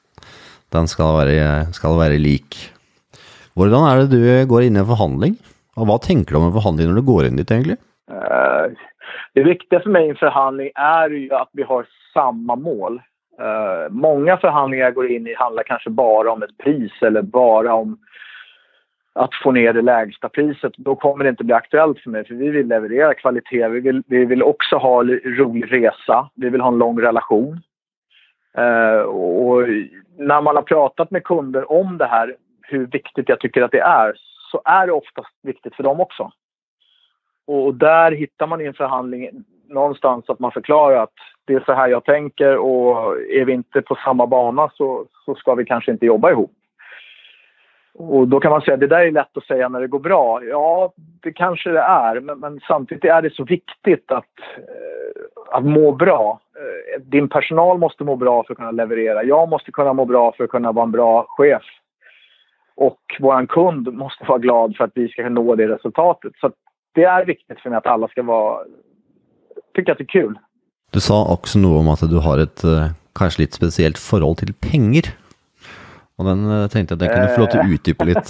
den ska vara, ska vara lik. Hvordan är det du går in i en förhandling? Och vad tänker du om en förhandling när du går in dit egentligen? Uh, det viktiga för mig i en förhandling är ju att vi har samma mål. Uh, många förhandlingar jag går in i handlar kanske bara om ett pris eller bara om att få ner det lägsta priset. Då kommer det inte bli aktuellt för mig för vi vill leverera kvalitet. Vi vill, vi vill också ha en rolig resa. Vi vill ha en lång relation. Uh, och när man har pratat med kunder om det här, hur viktigt jag tycker att det är, så är det oftast viktigt för dem också. Och där hittar man i en förhandling någonstans att man förklarar att det är så här jag tänker och är vi inte på samma bana så, så ska vi kanske inte jobba ihop. Och då kan man säga att det där är lätt att säga när det går bra. Ja, det kanske det är. Men, men samtidigt är det så viktigt att, att må bra. Din personal måste må bra för att kunna leverera. Jag måste kunna må bra för att kunna vara en bra chef. Och vår kund måste vara glad för att vi ska nå det resultatet. Så det är viktigt för mig att alla ska vara, tycka att det är kul. Du sa också något om att du har ett kanske lite speciellt förhåll till pengar. Och den tänkte att jag kunde få lov att utdypa lite.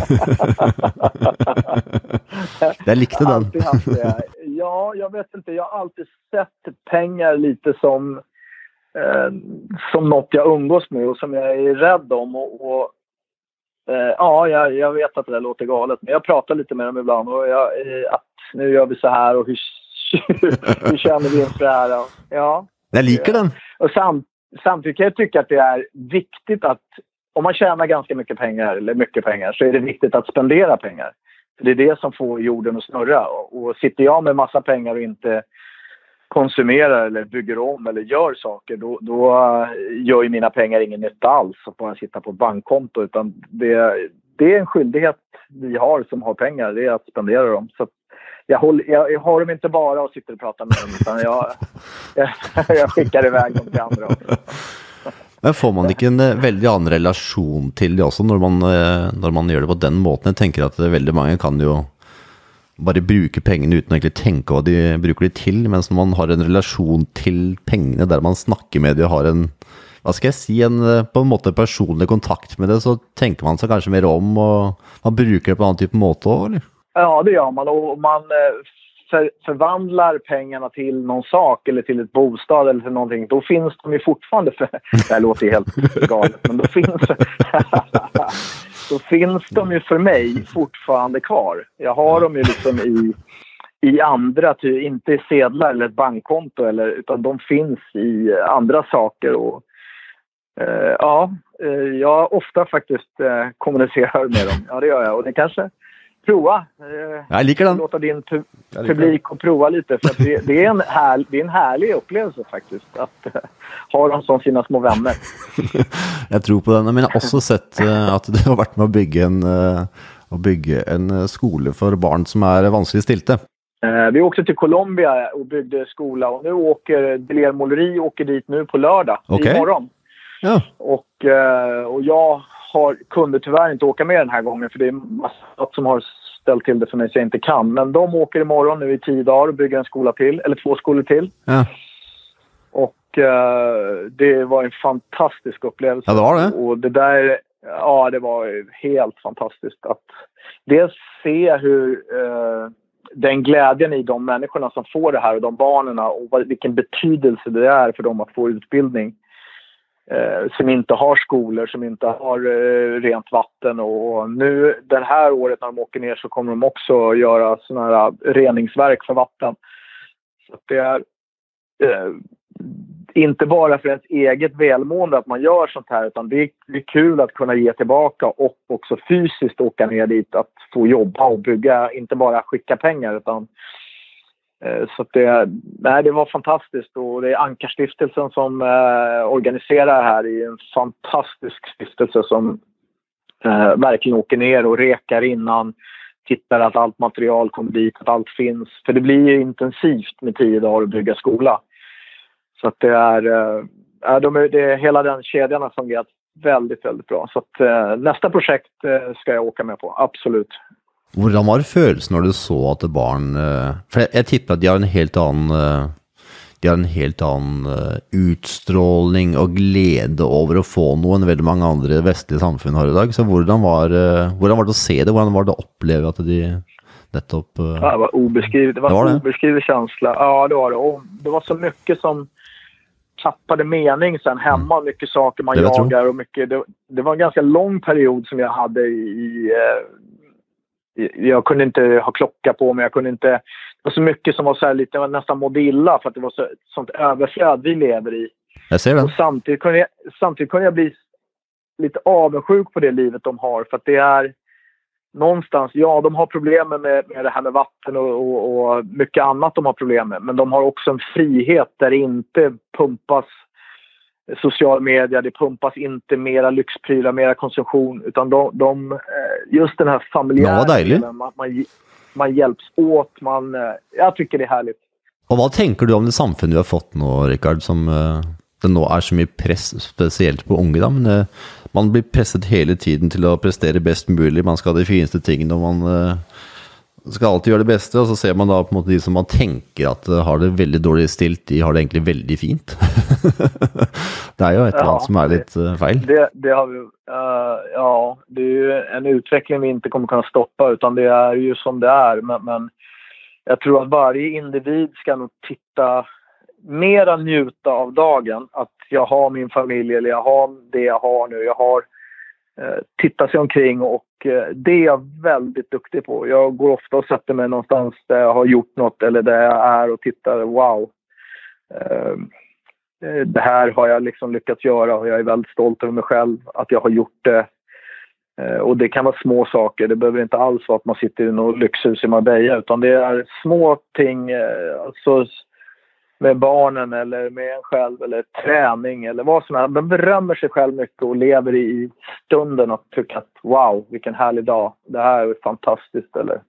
Jag likte den. Ja, jag vet inte. Jag har alltid sett pengar lite som, eh, som något jag umgås med och som jag är rädd om. Och, och eh, ja, jag, jag vet att det där låter galet. Men jag pratar lite med dem ibland. Och jag, eh, att nu gör vi så här och hur, hur känner vi inför det här? Ja. Jag liker den. Och samt, samtidigt kan jag tycka att det är viktigt att om man tjänar ganska mycket pengar eller mycket pengar så är det viktigt att spendera pengar. För det är det som får jorden att snurra. Och sitter jag med massa pengar och inte konsumerar eller bygger om eller gör saker, då, då gör ju mina pengar ingen nytta alls att bara sitta på ett bankkonto. Utan det, det är en skyldighet vi har som har pengar, det är att spendera dem. Så jag, håller, jag, jag har dem inte bara och sitter och pratar med dem, utan jag, jag, jag skickar iväg dem till andra också. Men får man inte en väldigt annan relation till det också när man, när man gör det på den måten? Jag tänker att väldigt många kan ju bara bruka pengarna utan att tänka vad de brukar det till, men när man har en relation till pengarna där man snackar med det och har en, vad ska jag säga, en på en måte personlig kontakt med det, så tänker man sig kanske mer om och man brukar det på en annan typ av måte, eller? Ja, det gör man, och man för, förvandlar pengarna till någon sak eller till ett bostad eller till någonting, då finns de ju fortfarande för, det här låter ju helt galet, men då finns då finns de ju för mig fortfarande kvar. Jag har dem ju liksom i i andra, ty, inte i sedlar eller ett bankkonto, eller, utan de finns i andra saker. Och eh, ja, eh, jag ofta faktiskt eh, kommunicerar med dem. Ja, det gör jag. Och det kanske prova. Eh, jag liker den. Låta din pu- publik och prova lite. För att det, det, är en här, det är en härlig upplevelse faktiskt. Att eh, ha dem som sina små vänner. Jag tror på den. Men jag har också sett eh, att du har varit med att bygga en, eh, att bygga en skola för barn som är vanskligt stilte. Eh, vi åkte till Colombia och byggde skola, och nu åker Deler Måleri åker dit nu på lördag, okay. imorgon. Ja. Och, eh, och jag har, kunde tyvärr inte åka med den här gången, för det är massa som har ställt till det för mig så jag inte kan. Men de åker imorgon nu i tio dagar och bygger en skola till, eller två skolor till. Ja. Och eh, det var en fantastisk upplevelse. Ja, det var det. Och det där, ja, det var helt fantastiskt att dels se hur eh, den glädjen i de människorna som får det här och de barnen, och vad, vilken betydelse det är för dem att få utbildning eh, som inte har skolor, som inte har eh, rent vatten. Och nu den här året när de åker ner så kommer de också göra såna här reningsverk för vatten. Så att det är eh, inte bara för ens eget välmående att man gör sånt här, utan det är, det är kul att kunna ge tillbaka och också fysiskt åka ner dit, att få jobba och bygga, inte bara skicka pengar, utan eh, så att det, nej, det var fantastiskt. Och det är Ankarstiftelsen som eh, organiserar här, i en fantastisk stiftelse som eh, verkligen åker ner och rekar innan, tittar att allt material kommer dit, att allt finns, för det blir ju intensivt med tio dagar att bygga skola. Så att det är, äh, de är, det är hela den kedjan har fungerat väldigt, väldigt bra. Så att äh, nästa projekt äh, ska jag åka med på, absolut. Hvordan var følelsen når du så at barn, for jeg, jeg tipper at de har en helt annen, de har en helt annen utstråling og glede over å få noe enn veldig mange andre vestlige samfunn har i dag. Så hvordan var, hvordan var det å se det? Hvordan var det å oppleve at de nettopp... Ja, det var obeskrivet, det var, det var en obeskriven känsla. Ja, det var det. Och det var så mycket som tappade mening sen hemma, mycket saker man jagar och mycket, det, det var en ganska lång period som jag hade i, i jag kunde inte ha klocka på mig, jag kunde inte, det var så mycket som var så här lite, var nästan mådde illa för att det var så, sånt överflöd vi lever i. Jag ser det. Och samtidigt kunde jag, samtidigt kunde jag bli lite avundsjuk på det livet de har, för att det är någonstans, ja, de har problem med, med det här med vatten och, och, och mycket annat de har problem med. Men de har också en frihet där det inte pumpas social media, det pumpas inte mera lyxprylar, mera konsumtion. Utan de, de just den här familjära delen, man, man, man hjälps åt, man, jag tycker det är härligt. Och vad tänker du om det samfunn du har fått nu, Rickard, som det nå er så mye press, spesielt på unge da, men det, man blir presset hele tiden til å prestere best mulig, man skal ha de fineste tingene, og man uh, skal alltid gjøre det beste, og så ser man da på en måte de som man tenker at uh, har det veldig dårlig stilt, de har det egentlig veldig fint. Det er jo et eller annet ja, som er litt uh, feil. Det, det har vi, uh, ja, det är ju en utveckling vi inte kommer kunna stoppa, utan det är ju som det är, men, men jag tror att varje individ ska nog titta mera njuta av dagen, att jag har min familj, eller jag har det jag har nu, jag har eh, tittat sig omkring, och eh, det är jag väldigt duktig på. Jag går ofta och sätter mig någonstans där jag har gjort något, eller där jag är och tittar, wow, eh, det här har jag liksom lyckats göra, och jag är väldigt stolt över mig själv att jag har gjort det. eh, och det kan vara små saker, det behöver inte alls vara att man sitter i något lyxhus i Marbella, utan det är små ting, eh, alltså med barnen eller med en själv eller träning eller vad som helst. Man berömmer sig själv mycket och lever i stunden och tycker att wow, vilken härlig dag. Det här är fantastiskt. Eller,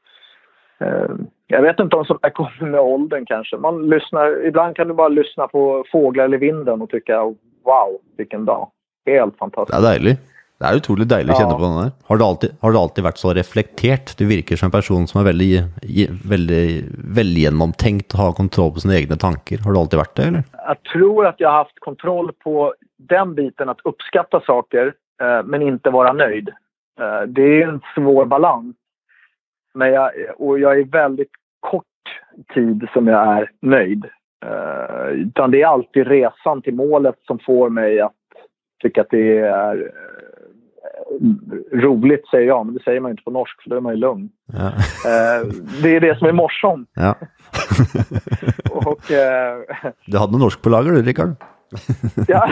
eh, jag vet inte om som är kommer med åldern kanske. Man lyssnar, ibland kan du bara lyssna på fåglar eller vinden och tycka wow, vilken dag. Helt fantastiskt. Det är dejligt. Det är utroligt dejligt att känna på den här. Har du alltid, har du alltid varit så reflektert? Du virker som en person som är väldigt, väldigt välgenomtänkt och har kontroll på sina egna tankar. Har du alltid varit det, eller? Jag tror att jag har haft kontroll på den biten, att uppskatta saker eh, men inte vara nöjd. Eh, det är en svår balans. Men jag, och jag är väldigt kort tid som jag är nöjd. Uh, utan det är alltid resan till målet som får mig att tycka att det är uh, roligt, säger jag. Men det säger man inte på norsk, för då är man ju lugn. Ja. Uh, det är det som är morsom. Ja. Och, uh, du hade norsk på lager, du, Rickard? Ja.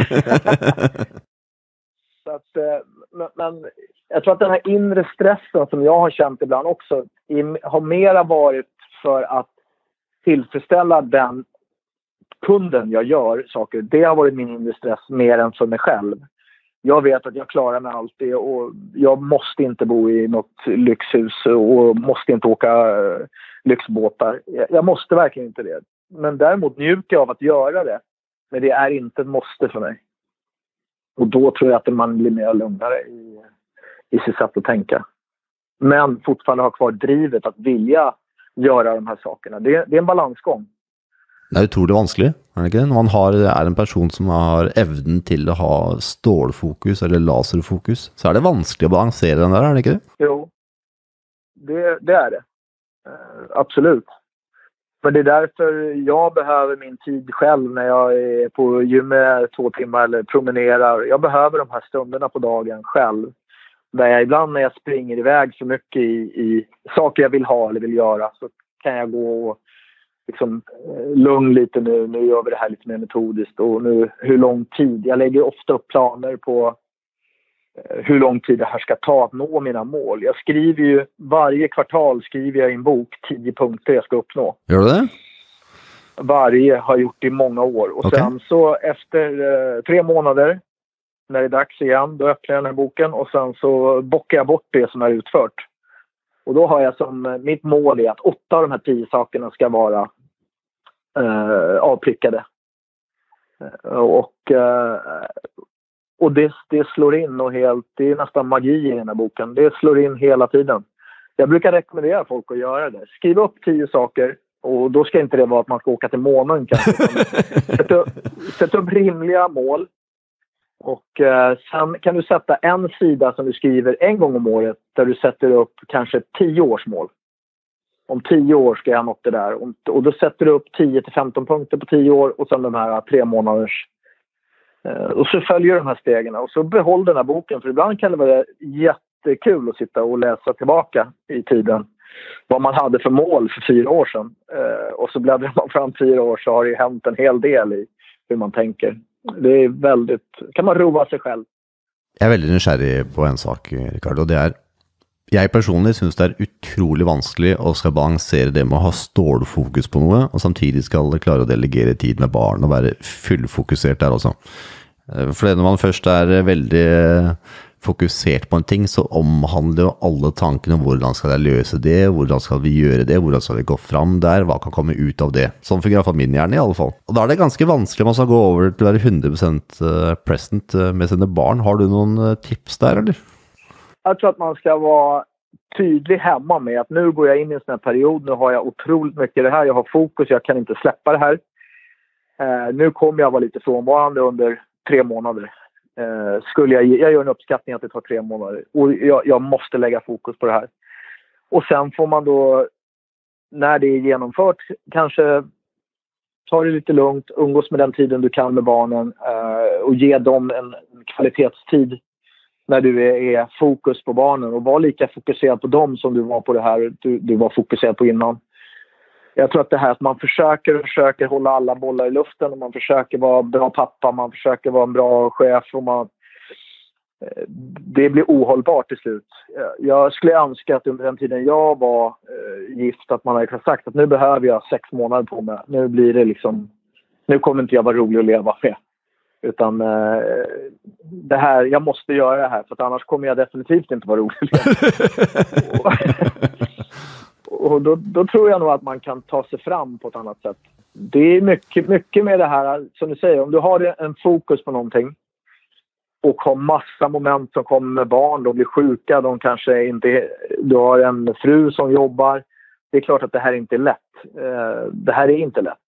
Så att, uh, men jag tror att den här inre stressen som jag har känt ibland också har mera varit för att tillfredsställa den kunden jag gör saker. Det har varit min inre stress mer än för mig själv. Jag vet att jag klarar mig alltid och jag måste inte bo i något lyxhus och måste inte åka lyxbåtar. Jag måste verkligen inte det. Men däremot njuter jag av att göra det. Men det är inte ett måste för mig. Och då tror jag att man blir mer lugnare i, i sitt sätt att tänka. Men fortfarande ha kvar drivet att vilja göra de här sakerna. Det, det är en balansgång. Det er utrolig vanskelig, er det ikke det? Når man har, er en person som har evnen til å ha stålfokus eller laserfokus, så er det vanskelig å balansere den der, er det ikke det? Jo, det, det är det. Uh, absolut. Men det är därför jag behöver min tid själv när jag är på gymmet två timmar eller promenerar. Jag behöver de här stunderna på dagen själv. Där jag ibland när jag springer iväg för mycket i, i saker jag vill ha eller vill göra, så kan jag gå och liksom lugn lite nu, nu gör vi det här lite mer metodiskt och nu hur lång tid, jag lägger ofta upp planer på hur lång tid det här ska ta att nå mina mål. Jag skriver ju, varje kvartal skriver jag i en bok tio punkter jag ska uppnå. Gör du det? Varje har jag gjort i många år och okay. Sen så efter eh, tre månader när det är dags igen, då öppnar jag den här boken och sen så bockar jag bort det som är utfört. Och då har jag som mitt mål är att åtta av de här tio sakerna ska vara eh, avprickade. Och, eh, och det, det slår in och helt, det är nästan magi i den här boken. Det slår in hela tiden. Jag brukar rekommendera folk att göra det. Skriv upp tio saker och då ska inte det vara att man ska åka till månen kanske. Sätt upp, sätt upp rimliga mål. Och eh, sen kan du sätta en sida som du skriver en gång om året där du sätter upp kanske tio års mål. Om tio år ska jag ha nått det där. Och då sätter du upp tio till femton punkter på tio år och sen de här tre månaders. Eh, och så följer de här stegen och så behåll den här boken. För ibland kan det vara jättekul att sitta och läsa tillbaka i tiden. Vad man hade för mål för fyra år sedan. Eh, och så bläddrar man fram fyra år så har det hänt en hel del i hur man tänker. Det är väldigt, kan man roa sig själv. Jag är väldigt nysgjerrig på en sak, Ricardo. Det är, jag personligen synes det är utrolig vanskelig å skal balansere det med å ha stålfokus på noe, og samtidig skal klare å delegere tid med barn og være fullfokusert der også. For når man først er veldig fokusert på en ting, så omhandler jo alle tankene om hvordan skal jeg løse det, hvordan skal vi gjøre det, hvordan skal vi gå fram der, hva kan komme ut av det. Sånn fungerer for min hjerne i alle fall. Og da er det ganske vanskelig om man skal gå over til å være hundre prosent present med sine barn. Har du noen tips der, eller? Jag tror att man ska vara tydlig hemma med att nu går jag in i en sån här period, nu har jag otroligt mycket det här, jag har fokus, jag kan inte släppa det här. Uh, nu kommer jag vara lite frånvarande under tre månader. Uh, skulle jag, jag gör en uppskattning att det tar tre månader och jag, jag måste lägga fokus på det här. Och sen får man då, när det är genomfört, kanske ta det lite lugnt, umgås med den tiden du kan med barnen uh, och ge dem en kvalitetstid när du är, är fokus på barnen och var lika fokuserad på dem som du var på det här du, du var fokuserad på innan. Jag tror att det här att man försöker och försöker hålla alla bollar i luften och man försöker vara bra pappa, man försöker vara en bra chef och man, det blir ohållbart till slut. Jag skulle önska att under den tiden jag var eh, gift att man hade sagt att nu behöver jag sex månader på mig. Nu blir det liksom, nu kommer inte jag vara rolig att leva med. Utan eh, det här, jag måste göra det här för att annars kommer jag definitivt inte vara rolig att leva. och och då, då tror jag nog att man kan ta sig fram på ett annat sätt. Det är mycket, mycket med det här, som du säger, om du har en fokus på någonting och har massa moment som kommer med barn, de blir sjuka, de kanske inte, du har en fru som jobbar. Det är klart att det här inte är lätt. Det här är inte lätt.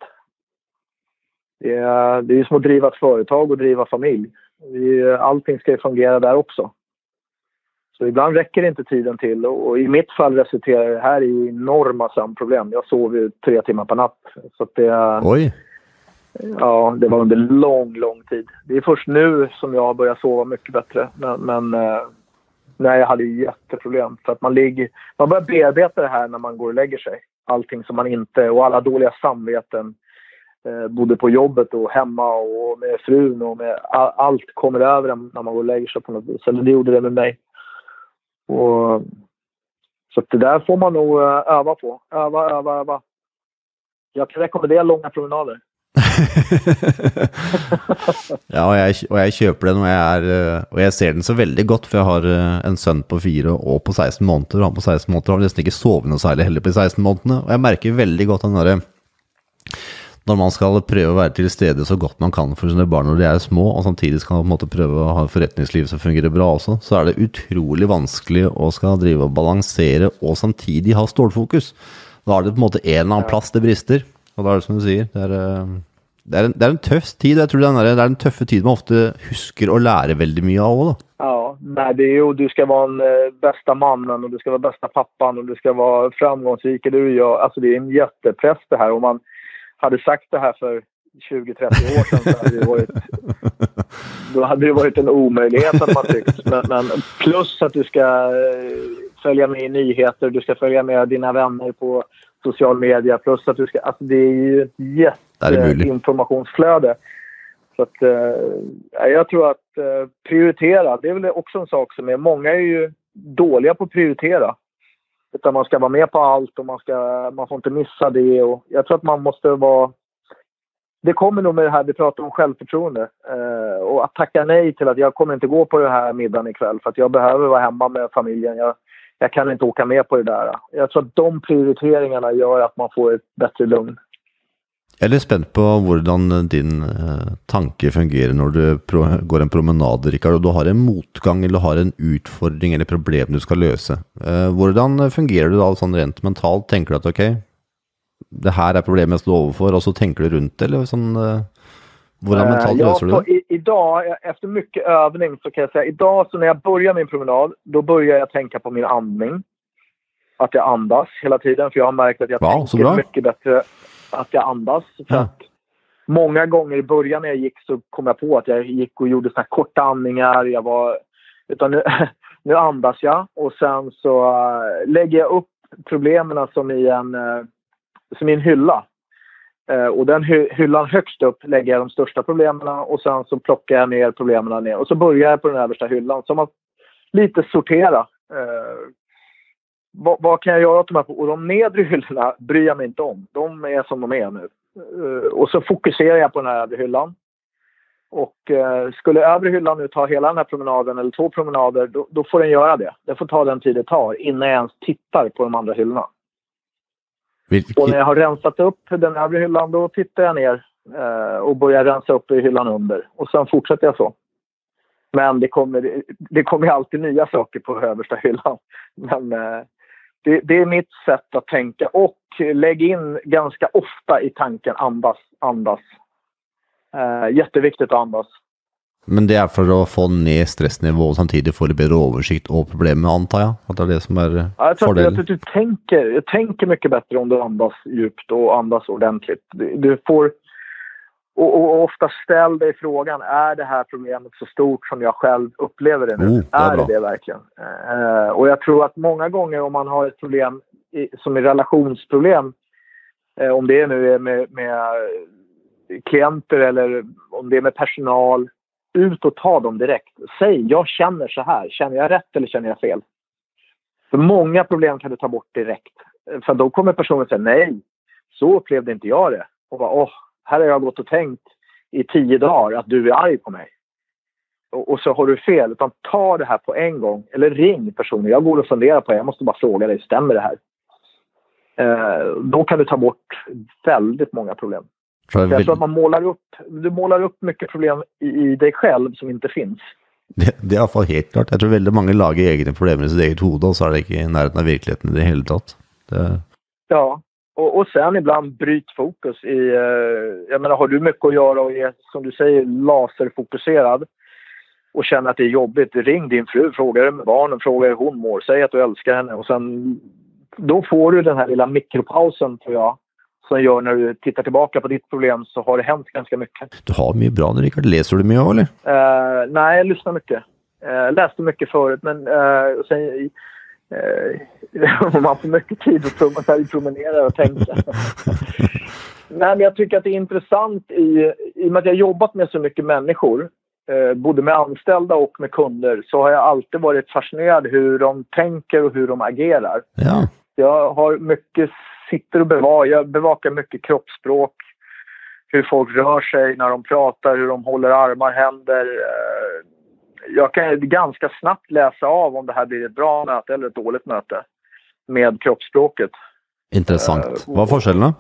Det är, det är som att driva ett företag och driva familj. Det är, allting ska ju fungera där också. Så ibland räcker inte tiden till. Och, och i mitt fall resulterar det här i enorma sömnproblem. Jag sov ju tre timmar per natt. Så att det, Oj! Ja, det var under lång, lång tid. Det är först nu som jag börjar sova mycket bättre. Men, men eh, nej, jag hade ju jätteproblem. För att man ligger, man börjar bearbeta det här när man går och lägger sig. Allting som man inte, och alla dåliga samveten. Eh, både på jobbet och hemma och med frun och med all, allt kommer över en när man går och lägger sig på något vis. Eller det gjorde det med mig. Och, så att det där får man nog eh, öva på. Öva, öva, öva. Jag kan rekommendera långa promenader. Ja, og jeg, og jeg kjøper den, og jeg, er, og jeg ser den så veldig godt, for jeg har en sønn på fire og på seksten måneder, og han på seksten måneder har nesten ikke sovet noe særlig heller på de seksten månedene, og jeg merker veldig godt den der, når man skal prøve å være til stede så godt man kan for sine barn når de er små, og samtidig skal man på en måte prøve å ha et forretningsliv som fungerer bra også, så er det utrolig vanskelig å skal drive og balansere, og samtidig ha stålfokus. Da er det på en måte en eller annen plass det brister. Og da er det som du sier, det er, det er, en, det er en tøff tid, jeg tror det er, det er en tøffe tid man ofte husker å lære veldig mye av også, da. Ja, nej, det är ju, du ska vara den eh, bästa mannen och du ska vara bästa pappan och du ska vara framgångsrik, du och jag. Alltså det är en jättepress det här. Om man hade sagt det här för tjugo trettio år sedan så hade det varit, då hade det varit en omöjlighet att man tyckt. Men, men plus att du ska eh, följa med i nyheter, du ska följa med dina vänner på social media, plus att du ska, alltså det är ju ett jätteinformationsflöde. Så att eh, jag tror att eh, prioritera, det är väl också en sak som är, många är ju dåliga på att prioritera. Utan man ska vara med på allt och man ska, man får inte missa det, och jag tror att man måste vara, det kommer nog med det här, vi pratar om självförtroende eh, och att tacka nej till att jag kommer inte gå på det här middagen ikväll för att jag behöver vara hemma med familjen, jag Jag kan inte åka med på det där. Jag tror att de prioriteringarna gör att man får ett bättre lugn. Jeg er litt spent på hvordan din eh, tanke fungerer når du pro går en promenade, Rikard, og du har en motgang eller har en utfordring eller problem du skal løse. Eh, hvordan fungerer du da sånn rent mentalt? Tenker du at ok, det her er problemet jeg står overfor, og så tenker du rundt det, eller sånn, eh, hvordan mentalt ja, løser du det? I, idag, efter mycket övning så kan jag säga, idag så när jag börjar min promenad, då börjar jag tänka på min andning. Att jag andas hela tiden, för jag har märkt att jag wow, tänker mycket bättre att jag andas. För ja. att många gånger i början när jag gick så kom jag på att jag gick och gjorde såna korta andningar. Jag var, utan nu, nu andas jag och sen så uh, lägger jag upp problemen som i en, uh, som i en hylla. Uh, och den hy- hyllan högst upp lägger jag de största problemen och sen så plockar jag ner problemen ner. Och så börjar jag på den översta hyllan som att lite sortera. Uh, Vad, vad kan jag göra åt de här? Och de nedre hyllorna bryr jag mig inte om. De är som de är nu. Uh, och så fokuserar jag på den här övre hyllan. Och uh, skulle övre hyllan nu ta hela den här promenaden eller två promenader, då, då får den göra det. Det får ta den tid det tar innan jag ens tittar på de andra hyllorna. Vilket... Och när jag har rensat upp den övre hyllan, då tittar jag ner uh, och börjar rensa upp i hyllan under. Och sen fortsätter jag så. Men det kommer, det kommer alltid nya saker på översta hyllan. Men uh, Det, det är mitt sätt att tänka, och lägg in ganska ofta i tanken andas, andas. Eh, jätteviktigt att andas. Men det är för att få ner stressnivå och samtidigt få lite bättre översikt och problem, antar jag? Att det är det som är ja, jag tror fördelen? att, att du tänker, jag tänker mycket bättre om du andas djupt och andas ordentligt. Du, du får, och, och ofta ställ dig frågan, är det här problemet så stort som jag själv upplever det nu? Oh, det är är det det verkligen? Eh, och jag tror att många gånger om man har ett problem i, som är relationsproblem, eh, om det nu är med, med klienter eller om det är med personal, ut och ta dem direkt. Säg, jag känner så här. Känner jag rätt eller känner jag fel? För många problem kan du ta bort direkt. För då kommer personen säga, nej, så upplevde inte jag det. Och bara, åh, här har jag gått och tänkt i tio dagar att du är arg på mig. Och, och så har du fel. Utan ta det här på en gång. Eller ring personen. Jag går och funderar på det. Jag måste bara fråga dig, stämmer det här? Eh, då kan du ta bort väldigt många problem. Jag, jag tror att man målar upp, du målar upp mycket problem i, i dig själv som inte finns. Det, det är i alla fall helt klart. Jag tror väldigt många lager egna problem i sitt eget huvud, och så är det inte i närheten av verkligheten i det hela tatt. Det... Ja, och, och sen ibland bryt fokus i, jag menar, har du mycket att göra och är, som du säger, laserfokuserad, och känner att det är jobbigt, ring din fru, fråga hur med barnen, fråga hur hon mår, säg att du älskar henne och sen då får du den här lilla mikropausen tror jag som gör när du tittar tillbaka på ditt problem så har det hänt ganska mycket. Du har mycket bra, Rickard. Läser du mycket eller? Uh, nej, jag lyssnar mycket. Uh, läste mycket förut men uh, sen, uh, man får mycket tid att prom- promenera och tänka. Nej, men jag tycker att det är intressant i, i och med att jag jobbat med så mycket människor eh, både med anställda och med kunder så har jag alltid varit fascinerad hur de tänker och hur de agerar. Ja. Jag har mycket, sitter och bevakar, jag bevakar mycket kroppsspråk, hur folk rör sig när de pratar, hur de håller armar, händer. Eh, jag kan ganska snabbt läsa av om det här blir ett bra möte eller ett dåligt möte med kroppsspråket. Intressant. Eh, Vad är forskellen?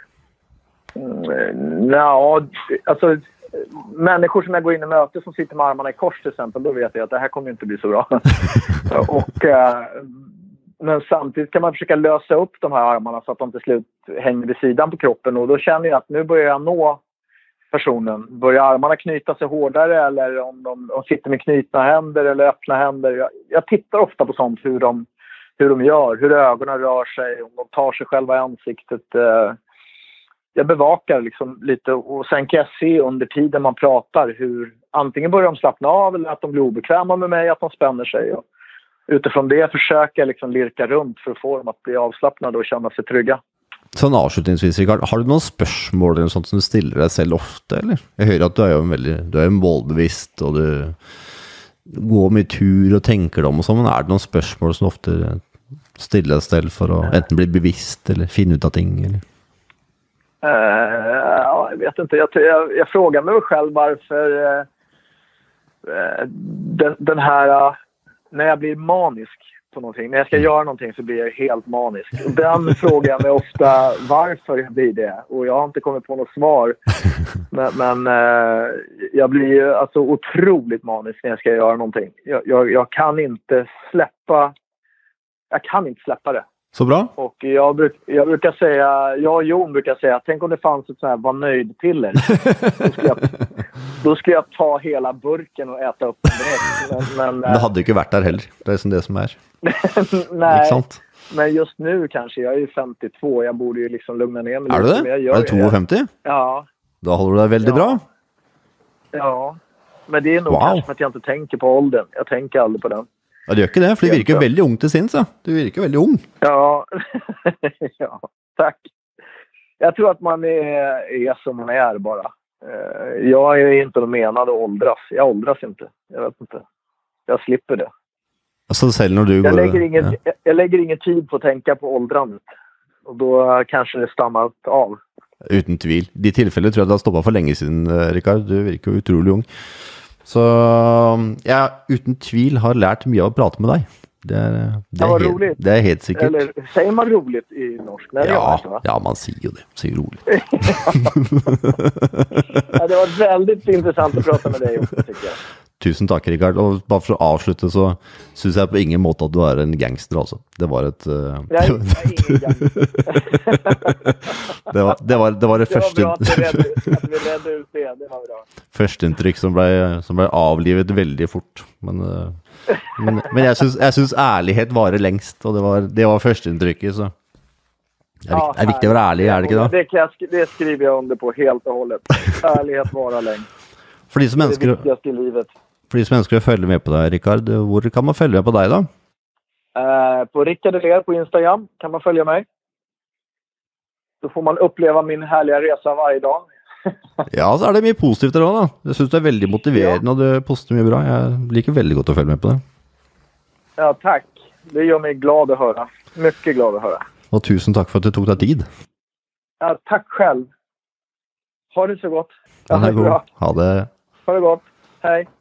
Mm, ja, alltså människor som jag går in i möte som sitter med armarna i kors till exempel, då vet jag att det här kommer inte bli så bra. och, eh, men samtidigt kan man försöka lösa upp de här armarna så att de till slut hänger vid sidan på kroppen och då känner jag att nu börjar jag nå personen. Börjar armarna knyta sig hårdare eller om de, de sitter med knutna händer eller öppna händer. Jag, jag tittar ofta på sånt, hur de, hur de gör, hur ögonen rör sig, om de tar sig själva i ansiktet. Eh, Jag bevakar liksom lite och sen kan jag se under tiden man pratar hur antingen börjar de slappna av eller att de blir obekväma med mig, att de spänner sig. Och utifrån det försöker jag liksom lirka runt för att få dem att bli avslappnade och känna sig trygga. Sånn avslutningsvis, Rickard, har du noen spørsmål eller sånt som du stiller deg selv ofte, eller? Jeg hører at du er jo en veldig, du er jo målbevisst, og du går mye tur og tenker deg om og sånn, men er det noen spørsmål som du ofte stiller deg selv for å enten bli bevisst eller finne ut av ting, eller? Uh, ja, jag vet inte. Jag, jag, jag frågar mig själv varför uh, den, den här uh, när jag blir manisk på någonting, när jag ska göra någonting så blir jag helt manisk. Och den frågar jag mig ofta varför jag blir det. Och jag har inte kommit på något svar. Men, men uh, jag blir alltså otroligt manisk när jag ska göra någonting. Jag, jag, jag kan inte släppa jag kan inte släppa det. Så bra. Och jag, bruk, jag brukar säga, jag och Jon brukar säga, tänk om det fanns ett så här var nöjd-piller. Då skulle jag, då skulle jag ta hela burken och äta upp den direkt. Men, men, det hade ju inte varit där heller. Det är som det som är. Nej, men just nu kanske, jag är ju femtiotvå, jag borde ju liksom lugna ner mig. Är du det? Jag är du femtio? Ja. Då håller du dig väldigt ja. bra. Ja, men det är nog wow. kanske att jag inte tänker på åldern. Jag tänker aldrig på den. Ja, det gör inte det, för du virker väldigt ung till sinns. Du virker väldigt ung. Ja, ja, tack. Jag tror att man är, är som man är bara. Jag är inte menad att åldras. Jag åldras inte. Jag vet inte. Jag slipper det. Alltså, själv när du jag, går, lägger ingen, ja. jag lägger ingen tid på att tänka på åldrandet. Och då kanske det stannar av. Utan tvivel. De tillfällen tror jag det har stoppat för länge sedan, Rickard. Du virker otroligt ung. Så jeg uten tvil har lært mye av å prate med deg. Det er, det er, det helt, det er helt sikkert. Eller säger man roligt i norsk? Nej, ja, det, ja, man säger ju det. Säger roligt. ja, det var väldigt intressant att prata med dig också, tycker jag. Tusen tack, Rickard. Och bara för att avsluta så syns jag på ingen måte att du är en gangster, alltså. Det var ett... Uh, jag, är, jag är ingen gangster. det, var, det, var, det var det, det första... Det var bra att vi redde, att vi redde ut det. Det var bra. Första intryck som blev, som blev avlivet väldigt fort. Men, uh, men, men jag syns, jag syns ärlighet varar längst. Och det var, det var första intrycket, så... Det är, ja, är viktigt att vara ärlig, är det inte det? Det, kan jag, det skriver jag under på helt och hållet. Ärlighet varar längst. För de som det önskar, är viktigast i livet. För de som önskar följa med på dig, Rickard, var kan man följa med på dig då? Uh, på Rickard Ler på Instagram kan man följa mig. Då får man uppleva min härliga resa varje dag. Ja, så är det mycket positivt där då. Jag syns du är väldigt motiverande ja. Och du postar mycket bra. Jag liker väldigt gott att följa med på det. Ja, tack. Det gör mig glad att höra. Mycket glad att höra. Och tusen tack för att du tog dig tid. Ja, tack själv. Ha det så gott. Ja, det är bra. Ha det. Ha det gott. Hej.